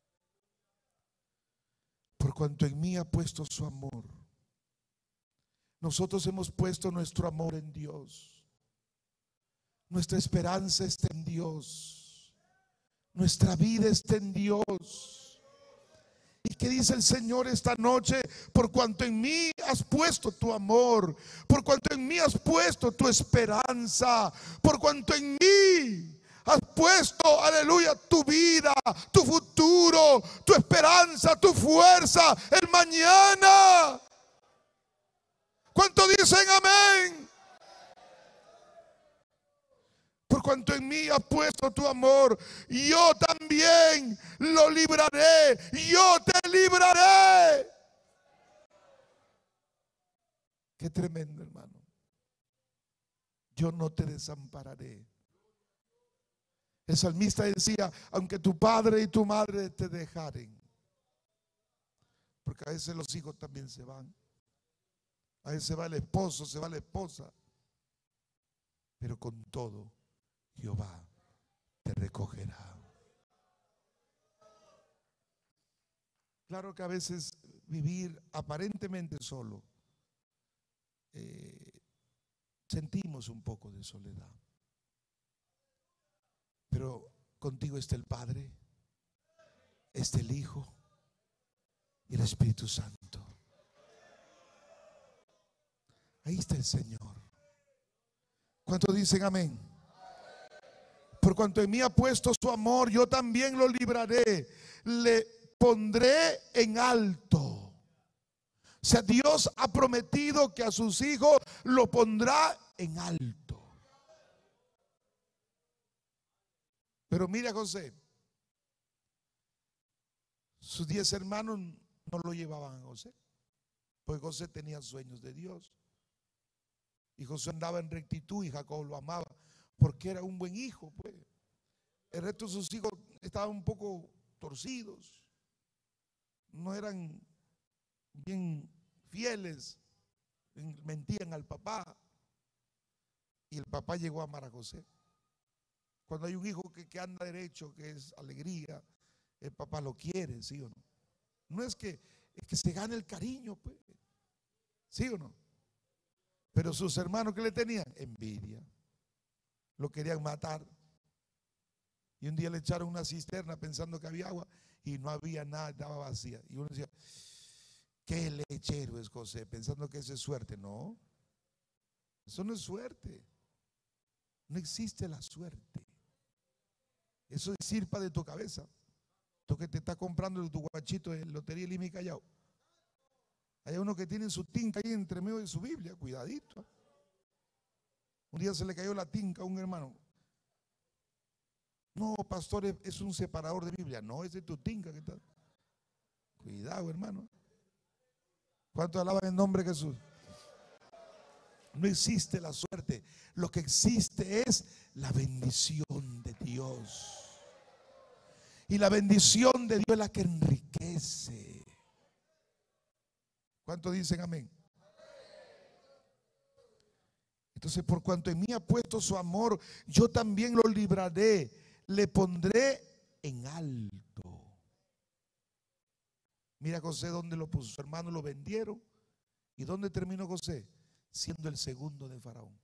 S1: Por cuanto en mí ha puesto su amor. Nosotros hemos puesto nuestro amor en Dios. Nuestra esperanza está en Dios. Nuestra vida está en Dios. ¿Y qué dice el Señor esta noche? Por cuanto en mí has puesto tu amor, por cuanto en mí has puesto tu esperanza, por cuanto en mí has puesto, aleluya, tu vida, tu futuro, tu esperanza, tu fuerza, el mañana. ¿Cuánto dicen amén? Por cuanto en mí has puesto tu amor, yo también lo libraré, yo te libraré. Qué tremendo, hermano. Yo no te desampararé. El salmista decía: aunque tu padre y tu madre te dejaren, porque a veces los hijos también se van, a veces se va el esposo, se va la esposa, pero con todo Jehová te recogerá. Claro que a veces vivir aparentemente solo, eh, sentimos un poco de soledad. Pero contigo está el Padre, está el Hijo y el Espíritu Santo. Ahí está el Señor. ¿Cuántos dicen amén? Por cuanto en mí ha puesto su amor, yo también lo libraré, le pondré en alto. O sea, Dios ha prometido que a sus hijos lo pondrá en alto. Pero mira, José, sus diez hermanos no lo llevaban a José, porque José tenía sueños de Dios. Y José andaba en rectitud y Jacob lo amaba porque era un buen hijo, pues. El resto de sus hijos estaban un poco torcidos, no eran bien fieles, mentían al papá. Y el papá llegó a amar a José. Cuando hay un hijo que, que anda derecho, que es alegría, el papá lo quiere, ¿sí o no? No es que, es que se gane el cariño, pues, ¿sí o no? Pero sus hermanos, ¿qué le tenían? Envidia. Lo querían matar. Y un día le echaron una cisterna pensando que había agua y no había nada, estaba vacía. Y uno decía: qué lechero es José, pensando que eso es suerte. No, eso no es suerte. No existe la suerte. Eso es sirpa de tu cabeza. Tú que te estás comprando tu guachito de Lotería Lima y Callao. Hay uno que tiene su tinca ahí entre medio de su Biblia. Cuidadito. Un día se le cayó la tinca a un hermano. No, pastor, es un separador de Biblia. No, ese es tu tinca que está. Cuidado, hermano. ¿Cuántos alaban el nombre de Jesús? No existe la suerte. Lo que existe es la bendición de Dios. Y la bendición de Dios es la que enriquece. ¿Cuántos dicen amén? Entonces, por cuanto en mí ha puesto su amor, yo también lo libraré, le pondré en alto. Mira José dónde lo puso. Sus hermanos lo vendieron. ¿Y dónde terminó José? Siendo el segundo de Faraón.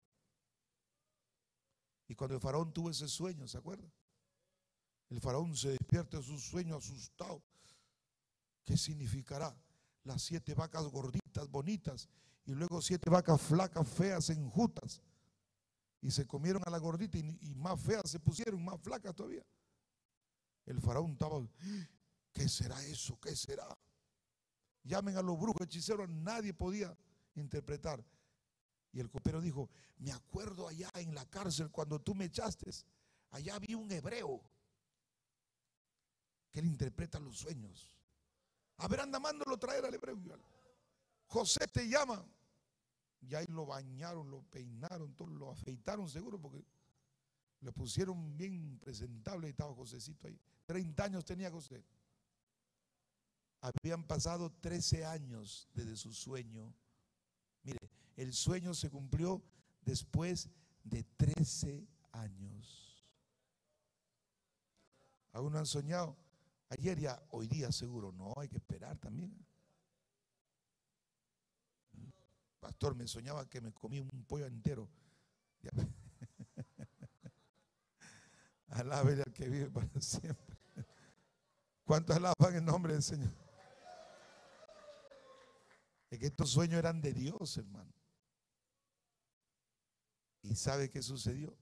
S1: Y cuando el Faraón tuvo ese sueño, ¿se acuerda? El Faraón se despierta de su sueño asustado. ¿Qué significará? Las siete vacas gorditas, bonitas, y luego siete vacas flacas, feas, enjutas. Y se comieron a la gordita y, y más feas se pusieron, más flacas todavía. El Faraón estaba, ¿Qué será eso? ¿Qué será? Llamen a los brujos, hechiceros, nadie podía interpretar. Y el copero dijo, me acuerdo allá en la cárcel cuando tú me echaste, allá había un hebreo que él interpreta los sueños. A ver, anda, mándalo traer al hebreo. José te llama. Y ahí lo bañaron, lo peinaron, todo, lo afeitaron seguro porque le pusieron bien presentable y estaba Josecito ahí. treinta años tenía José. Habían pasado trece años desde su sueño. Mire, el sueño se cumplió después de trece años. ¿Aún no han soñado? Ayer ya, hoy día seguro. No, hay que esperar también. Pastor, me soñaba que me comí un pollo entero. Alábele al que vive para siempre. ¿Cuántos alaban el nombre del Señor? Es que estos sueños eran de Dios, hermano. ¿Y sabe qué sucedió?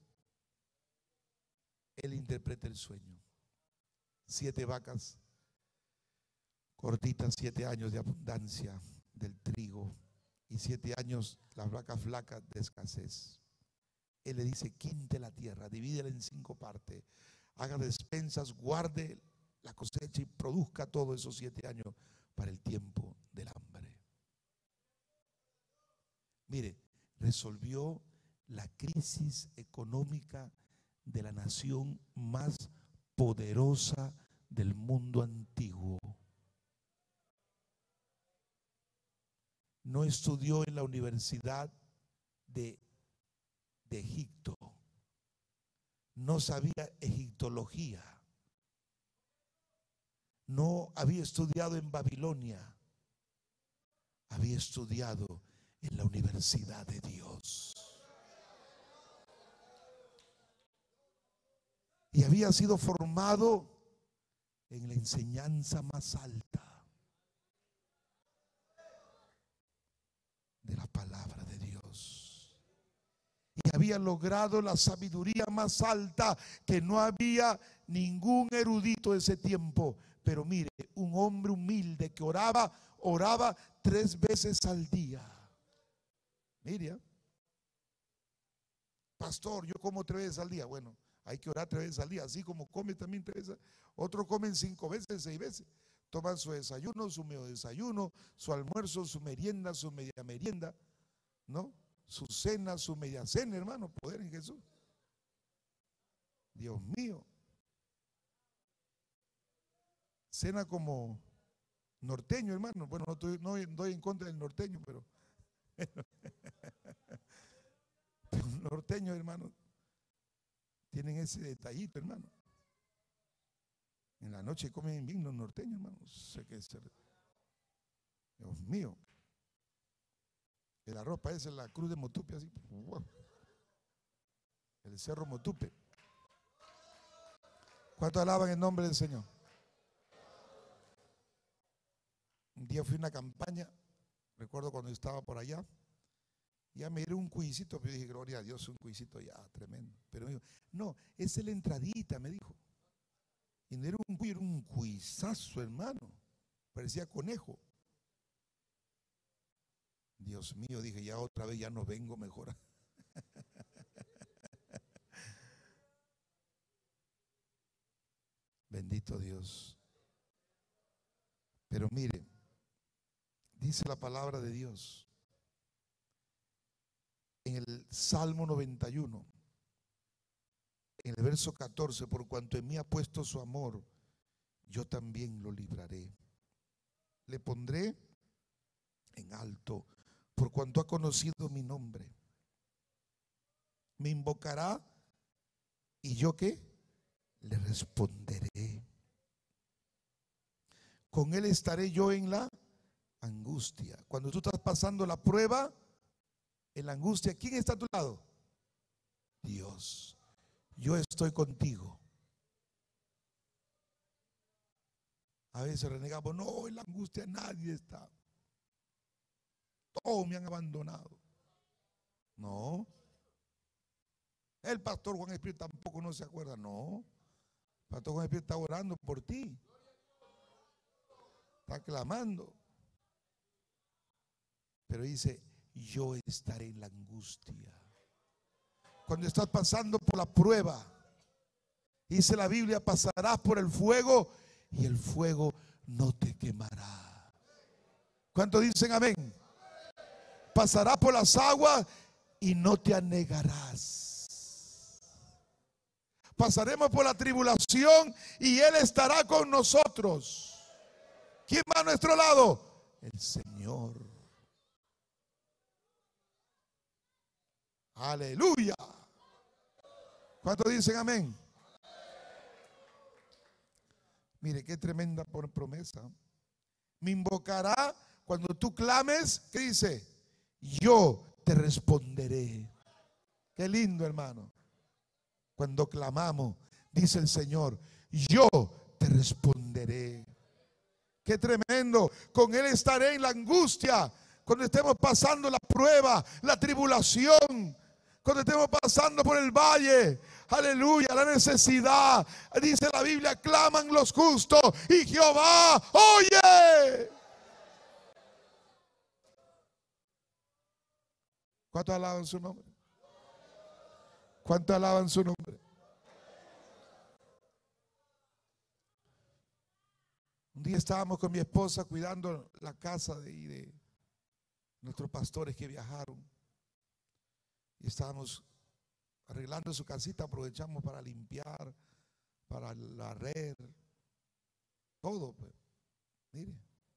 S1: Él interpreta el sueño. Siete vacas cortitas, siete años de abundancia del trigo y siete años las vacas flacas de escasez. Él le dice, quinte la tierra, divídela en cinco partes, haga despensas, guarde la cosecha y produzca todos esos siete años para el tiempo del hambre. Mire, resolvió la crisis económica de la nación más poderosa del mundo antiguo. No estudió en la Universidad de, de Egipto. No sabía egiptología. No había estudiado en Babilonia. Había estudiado en la universidad de Dios. Y había sido formado en la enseñanza más alta de la palabra de Dios. Y había logrado la sabiduría más alta, que no había ningún erudito de ese tiempo. Pero mire, un hombre humilde que oraba, oraba tres veces al día. Mire, pastor, yo como tres veces al día. Bueno, hay que orar tres veces al día, así como come también tres veces. Otros comen cinco veces, seis veces. Toman su desayuno, su medio desayuno, su almuerzo, su merienda, su media merienda, ¿no? Su cena, su media cena, hermano, poder en Jesús. Dios mío. Cena como norteño, hermano. Bueno, no estoy, no doy en contra del norteño, pero los norteños, hermano, tienen ese detallito, hermano. En la noche comen bien los norteños, hermano. Sé que es, Dios mío. El arroz parece la cruz de Motupe, así. Wow. El cerro Motupe. ¿Cuántos alaban el nombre del Señor? Un día fui a una campaña, recuerdo cuando estaba por allá, ya me dieron un cuisito, pero yo dije, gloria a Dios, un cuisito ya tremendo. Pero me dijo, no, esa es la entradita, me dijo. Y no era un cuy, era un cuisazo, hermano. Parecía conejo. Dios mío, dije, ya otra vez ya no vengo mejor. Bendito Dios. Pero mire, dice la palabra de Dios en el Salmo noventa y uno, en el verso catorce, por cuanto en mí ha puesto su amor, yo también lo libraré. Le pondré en alto, por cuanto ha conocido mi nombre. Me invocará y yo ¿qué? Le responderé. Con él estaré yo en la angustia. Cuando tú estás pasando la prueba, en la angustia, ¿quién está a tu lado? Dios. Yo estoy contigo. A veces renegamos, no, en la angustia nadie está. Todos me han abandonado. No. El pastor Juan Espíritu tampoco no se acuerda. No. El pastor Juan Espíritu está orando por ti. Está clamando. Pero dice, yo estaré en la angustia. Cuando estás pasando por la prueba, dice la Biblia, pasarás por el fuego y el fuego no te quemará. ¿Cuántos dicen amén? Pasarás por las aguas y no te anegarás. Pasaremos por la tribulación y Él estará con nosotros. ¿Quién va a nuestro lado? El Señor. Aleluya. ¿Cuántos dicen amén? Mire qué tremenda promesa. Me invocará cuando tú clames. ¿Qué dice? Yo te responderé. Qué lindo, hermano. Cuando clamamos, dice el Señor, yo te responderé. Qué tremendo. Con Él estaré en la angustia. Cuando estemos pasando la prueba, la tribulación, cuando estemos pasando por el valle, aleluya, la necesidad, dice la Biblia, claman los justos y Jehová oye. ¿Cuántos alaban su nombre? ¿Cuántos alaban su nombre? Un día estábamos con mi esposa cuidando la casa de, de nuestros pastores que viajaron. Y estábamos arreglando su casita, aprovechamos para limpiar, para la red, todo. Pues. Mire,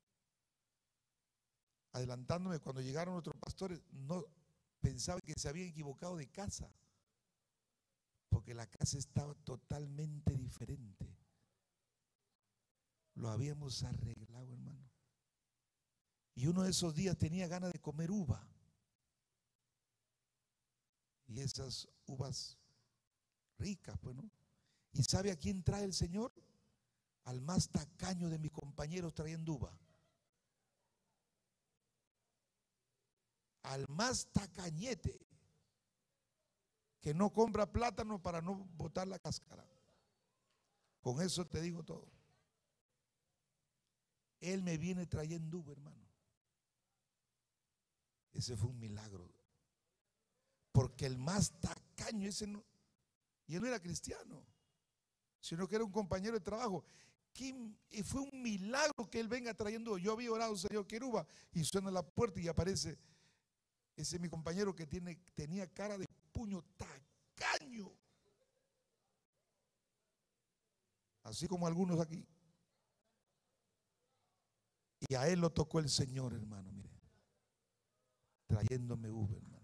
S1: adelantándome, cuando llegaron nuestros pastores, no pensaba que se habían equivocado de casa, porque la casa estaba totalmente diferente. Lo habíamos arreglado, hermano. Y uno de esos días tenía ganas de comer uva. Y esas uvas ricas, pues, ¿no? ¿Y sabe a quién trae el Señor? Al más tacaño de mis compañeros trayendo uva. Al más tacañete que no compra plátano para no botar la cáscara. Con eso te digo todo. Él me viene trayendo uva, hermano. Ese fue un milagro. Porque el más tacaño, ese no, y él no era cristiano, sino que era un compañero de trabajo. Y fue un milagro que él venga trayendo. Yo había orado, Señor, quiero uva, y suena la puerta y aparece ese mi compañero que tiene, tenía cara de puño tacaño. Así como algunos aquí. Y a él lo tocó el Señor, hermano, mire, trayéndome uva, hermano.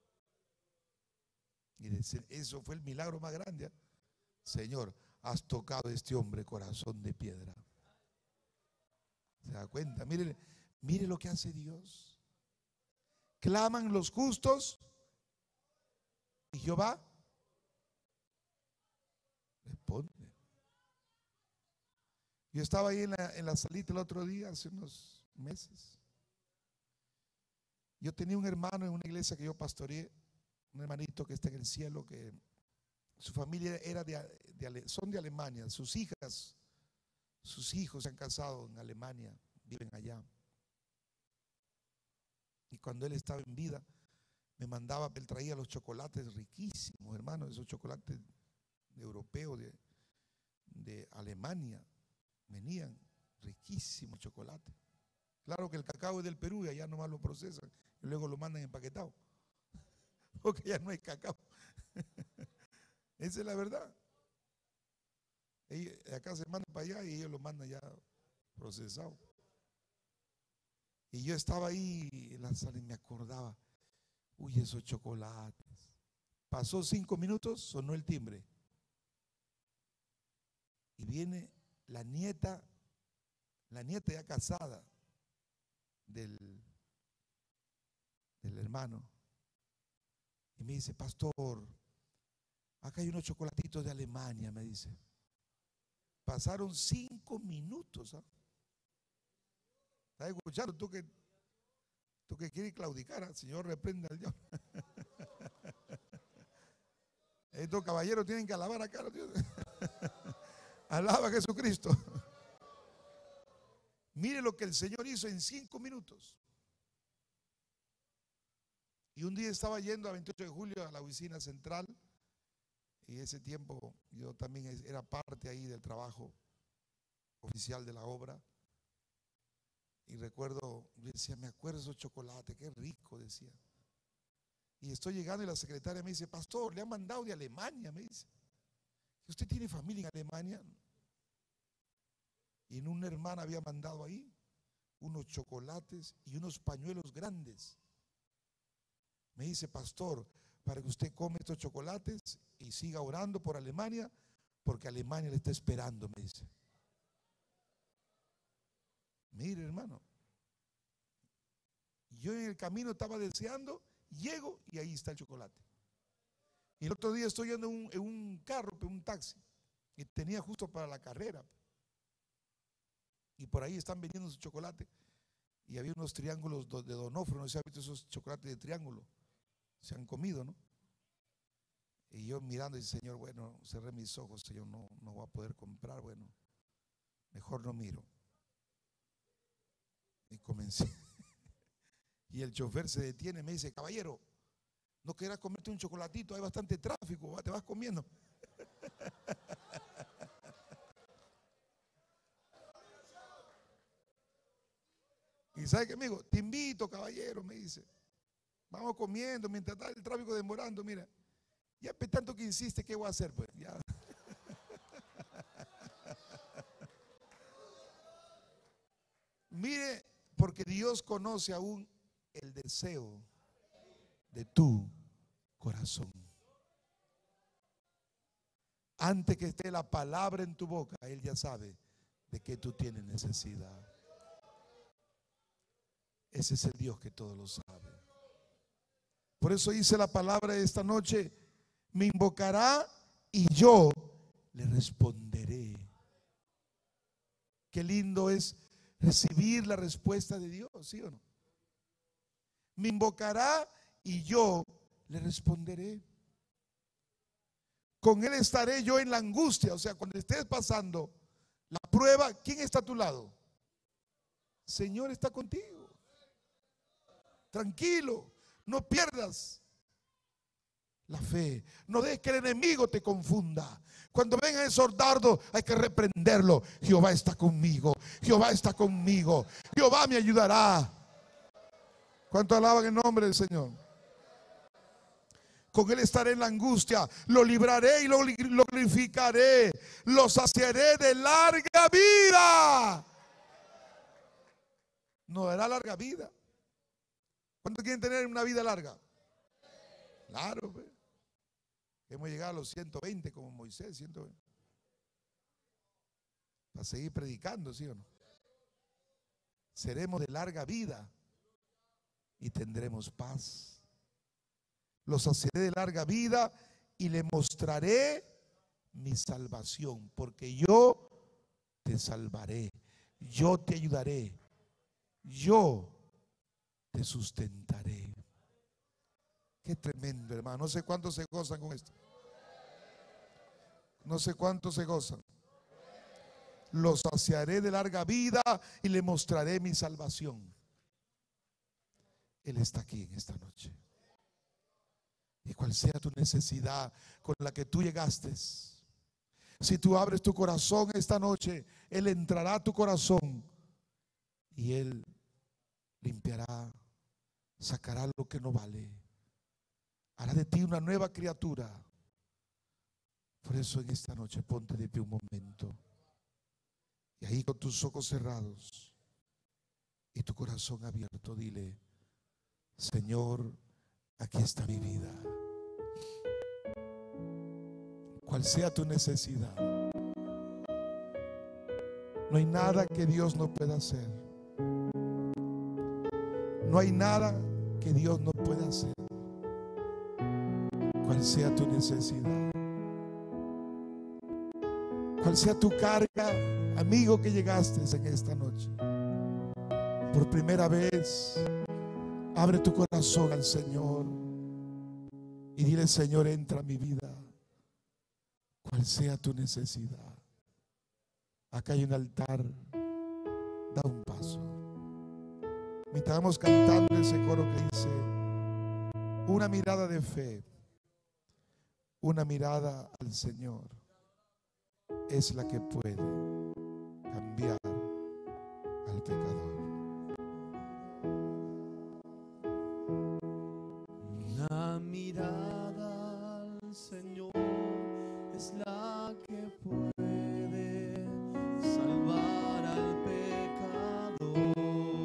S1: Y dice, eso fue el milagro más grande. ¿eh? Señor, has tocado a este hombre corazón de piedra. ¿Se da cuenta? Mire, mire lo que hace Dios. Claman los justos y Jehová responde. Yo estaba ahí en la, en la salita el otro día, hace unos meses. Yo tenía un hermano en una iglesia que yo pastoreé, un hermanito que está en el cielo, que su familia era de, de, son de Alemania, sus hijas, sus hijos se han casado en Alemania, viven allá. Y cuando él estaba en vida, me mandaba, él traía los chocolates riquísimos, hermano, esos chocolates europeos de, de Alemania, venían riquísimos chocolates. Claro que el cacao es del Perú y allá nomás lo procesan y luego lo mandan empaquetado. Porque ya no hay cacao. Esa es la verdad. Ellos, acá se manda para allá y ellos lo mandan ya procesado. Y yo estaba ahí en la sala y me acordaba, uy, esos chocolates. Pasó cinco minutos, sonó el timbre. Y viene la nieta, la nieta ya casada del, del hermano. Y me dice, pastor, acá hay unos chocolatitos de Alemania, me dice. Pasaron cinco minutos. ¿ah? ¿Estás escuchando? Tú que, tú que quieres claudicar, ¿ah? Señor, reprenda al diablo. Estos caballeros tienen que alabar acá. Alaba a Jesucristo. Mire lo que el Señor hizo en cinco minutos. Y un día estaba yendo a veintiocho de julio a la oficina central, y ese tiempo yo también era parte ahí del trabajo oficial de la obra. Y recuerdo, yo decía, me acuerdo de esos chocolates, qué rico, decía. Y estoy llegando y la secretaria me dice, pastor, le han mandado de Alemania, me dice. ¿Usted tiene familia en Alemania? Y en una hermana había mandado ahí unos chocolates y unos pañuelos grandes. Me dice, pastor, para que usted come estos chocolates y siga orando por Alemania, porque Alemania le está esperando, me dice. Mire, hermano, yo en el camino estaba deseando, llego y ahí está el chocolate. Y el otro día estoy yendo en un, en un carro, en un taxi, y tenía justo para la carrera. Y por ahí están vendiendo su chocolate. Y había unos triángulos de Donofrio, no sé si ha visto esos chocolates de triángulo. Se han comido, ¿no? Y yo mirando y dice, Señor, bueno, cerré mis ojos, Señor, no, no voy a poder comprar, bueno, mejor no miro. Y comencé. Y el chofer se detiene y me dice, caballero, ¿no querrás comerte un chocolatito? Hay bastante tráfico, te vas comiendo. Y ¿sabe qué, amigo? Te invito, caballero, me dice. Vamos comiendo mientras está el tráfico demorando, mira. Ya tanto que insiste, ¿qué voy a hacer? Pues ya. Mire, porque Dios conoce aún el deseo de tu corazón. Antes que esté la palabra en tu boca, Él ya sabe de qué tú tienes necesidad. Ese es el Dios que todo lo sabe. Por eso dice la palabra de esta noche, me invocará y yo le responderé. Qué lindo es recibir la respuesta de Dios, ¿sí o no? Me invocará y yo le responderé. Con Él estaré yo en la angustia. O sea, cuando estés pasando la prueba, ¿quién está a tu lado? Señor está contigo. Tranquilo, no pierdas la fe. No dejes que el enemigo te confunda. Cuando vengan esos dardos hay que reprenderlo. Jehová está conmigo, Jehová está conmigo, Jehová me ayudará. ¿Cuánto alaban el nombre del Señor? Con Él estaré en la angustia, lo libraré y lo, lo glorificaré, lo saciaré de larga vida. Nos dará larga vida. ¿Cuántos quieren tener una vida larga? Claro, pues. Hemos llegado a los ciento veinte como Moisés, ciento veinte. Para seguir predicando, ¿sí o no? Seremos de larga vida y tendremos paz. Los saciaré de larga vida y le mostraré mi salvación, porque yo te salvaré, yo te ayudaré, yo te sustentaré. Qué tremendo, hermano. No sé cuántos se gozan con esto. No sé cuántos se gozan. Los saciaré de larga vida y le mostraré mi salvación. Él está aquí en esta noche. Y cual sea tu necesidad con la que tú llegaste, si tú abres tu corazón esta noche, Él entrará a tu corazón y Él limpiará, sacará lo que no vale, hará de ti una nueva criatura. Por eso en esta noche ponte de pie un momento y ahí con tus ojos cerrados y tu corazón abierto, dile: Señor, aquí está mi vida. Cual sea tu necesidad, no hay nada que Dios no pueda hacer. No hay nada que Dios no pueda hacer. Cual sea tu necesidad, cual sea tu carga, amigo que llegaste en esta noche por primera vez, abre tu corazón al Señor y dile: Señor, entra a mi vida, cual sea tu necesidad. Acá hay un altar Da un paso. Mientras vamos cantando ese coro que dice: una mirada de fe, una mirada al Señor es la que puede cambiar al pecador.
S2: Una mirada al Señor es la que puede salvar al pecador.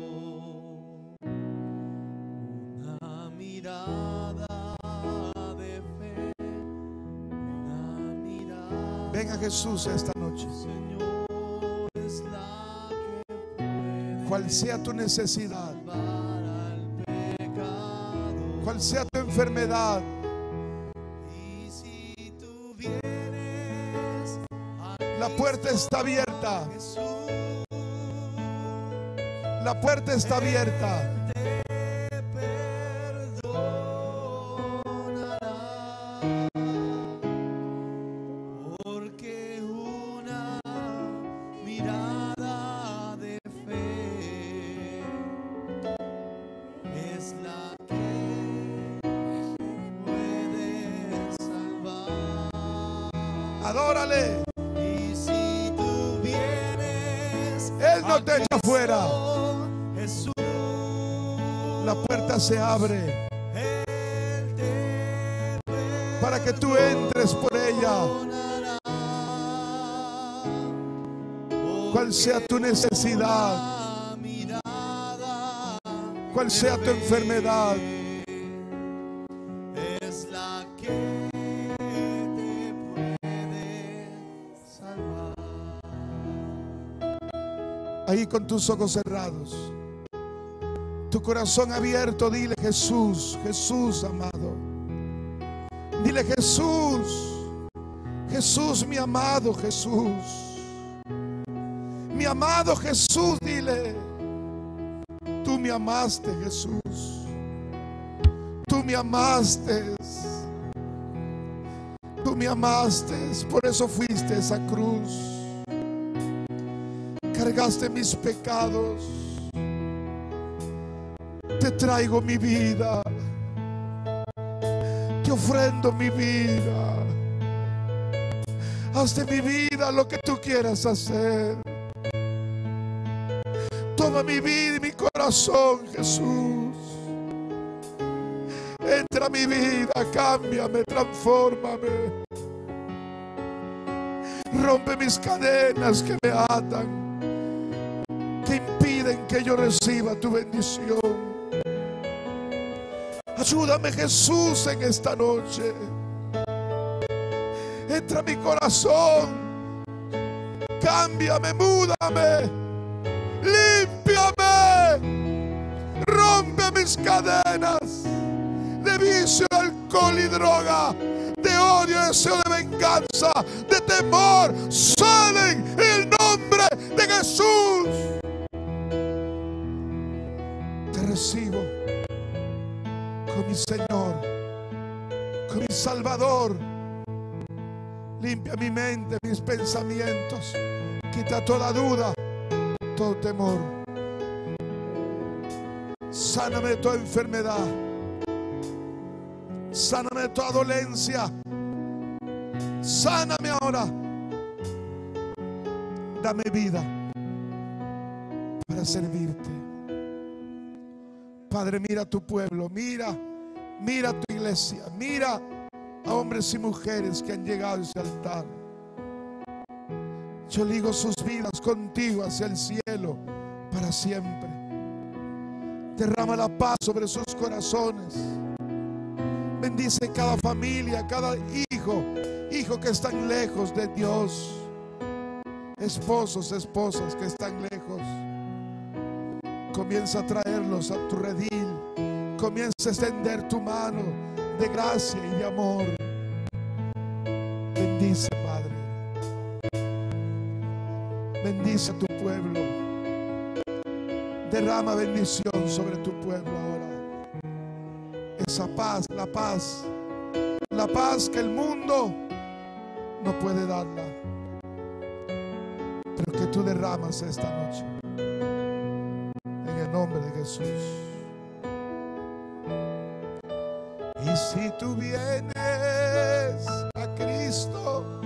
S2: Una mirada de fe, una mirada.
S1: Ven a Jesús esta noche.
S2: Señor, es la que puede
S1: Cual sea tu necesidad,
S2: salvar al pecador.
S1: cual sea tu enfermedad,
S2: Y si tú vienes a
S1: la puerta está abierta.
S2: Jesús,
S1: La puerta está abierta.
S2: te perdonará, porque una mirada de fe es la que puede salvar.
S1: Adórale.
S2: Y si tú vienes,
S1: Él no te echa fuera.
S2: Jesús,
S1: La puerta se abre
S2: Él te
S1: para que tú entres por ella.
S2: perdonará.
S1: Cual sea tu necesidad,
S2: Una mirada
S1: cual sea tu enfermedad,
S2: es la que te puede salvar.
S1: ahí con tus ojos cerrados, tu corazón abierto, dile: Jesús, Jesús amado. Dile: Jesús, Jesús mi amado, Jesús, mi amado Jesús. Dile: tú me amaste, Jesús, tú me amaste, tú me amaste, por eso fuiste a esa cruz, cargaste mis pecados. Te traigo mi vida, te ofrendo mi vida. Haz de mi vida lo que tú quieras hacer. Toma mi vida y mi corazón, Jesús. Entra a mi vida, cámbiame, transfórmame. Rompe mis cadenas que me atan, que impiden que yo reciba tu bendición. Ayúdame, Jesús, en esta noche. Entra a mi corazón, cámbiame, múdame, límpiame, rompe mis cadenas de vicio, alcohol y droga, de odio, deseo de venganza, de temor. Salen en el nombre de Jesús. Te recibo con mi Señor, con mi Salvador. Limpia mi mente, mis pensamientos. Quita toda duda, todo temor. Sáname de toda enfermedad. Sáname de toda dolencia. Sáname ahora. Dame vida para servirte. Padre, mira a tu pueblo, mira, mira a tu iglesia, mira a hombres y mujeres que han llegado a ese altar. Yo ligo sus vidas contigo hacia el cielo para siempre. Derrama la paz sobre sus corazones. Bendice cada familia, cada hijo, hijo que están lejos de Dios. Esposos, esposas que están lejos. Comienza a traerlos a tu redil. Comienza a extender tu mano de gracia y de amor. Bendice, Padre. Bendice a tu pueblo. Derrama bendición sobre tu pueblo ahora. Esa paz, la paz, la paz que el mundo no puede darla, pero que tú derramas esta noche. Jesús. Y si tú vienes a Cristo,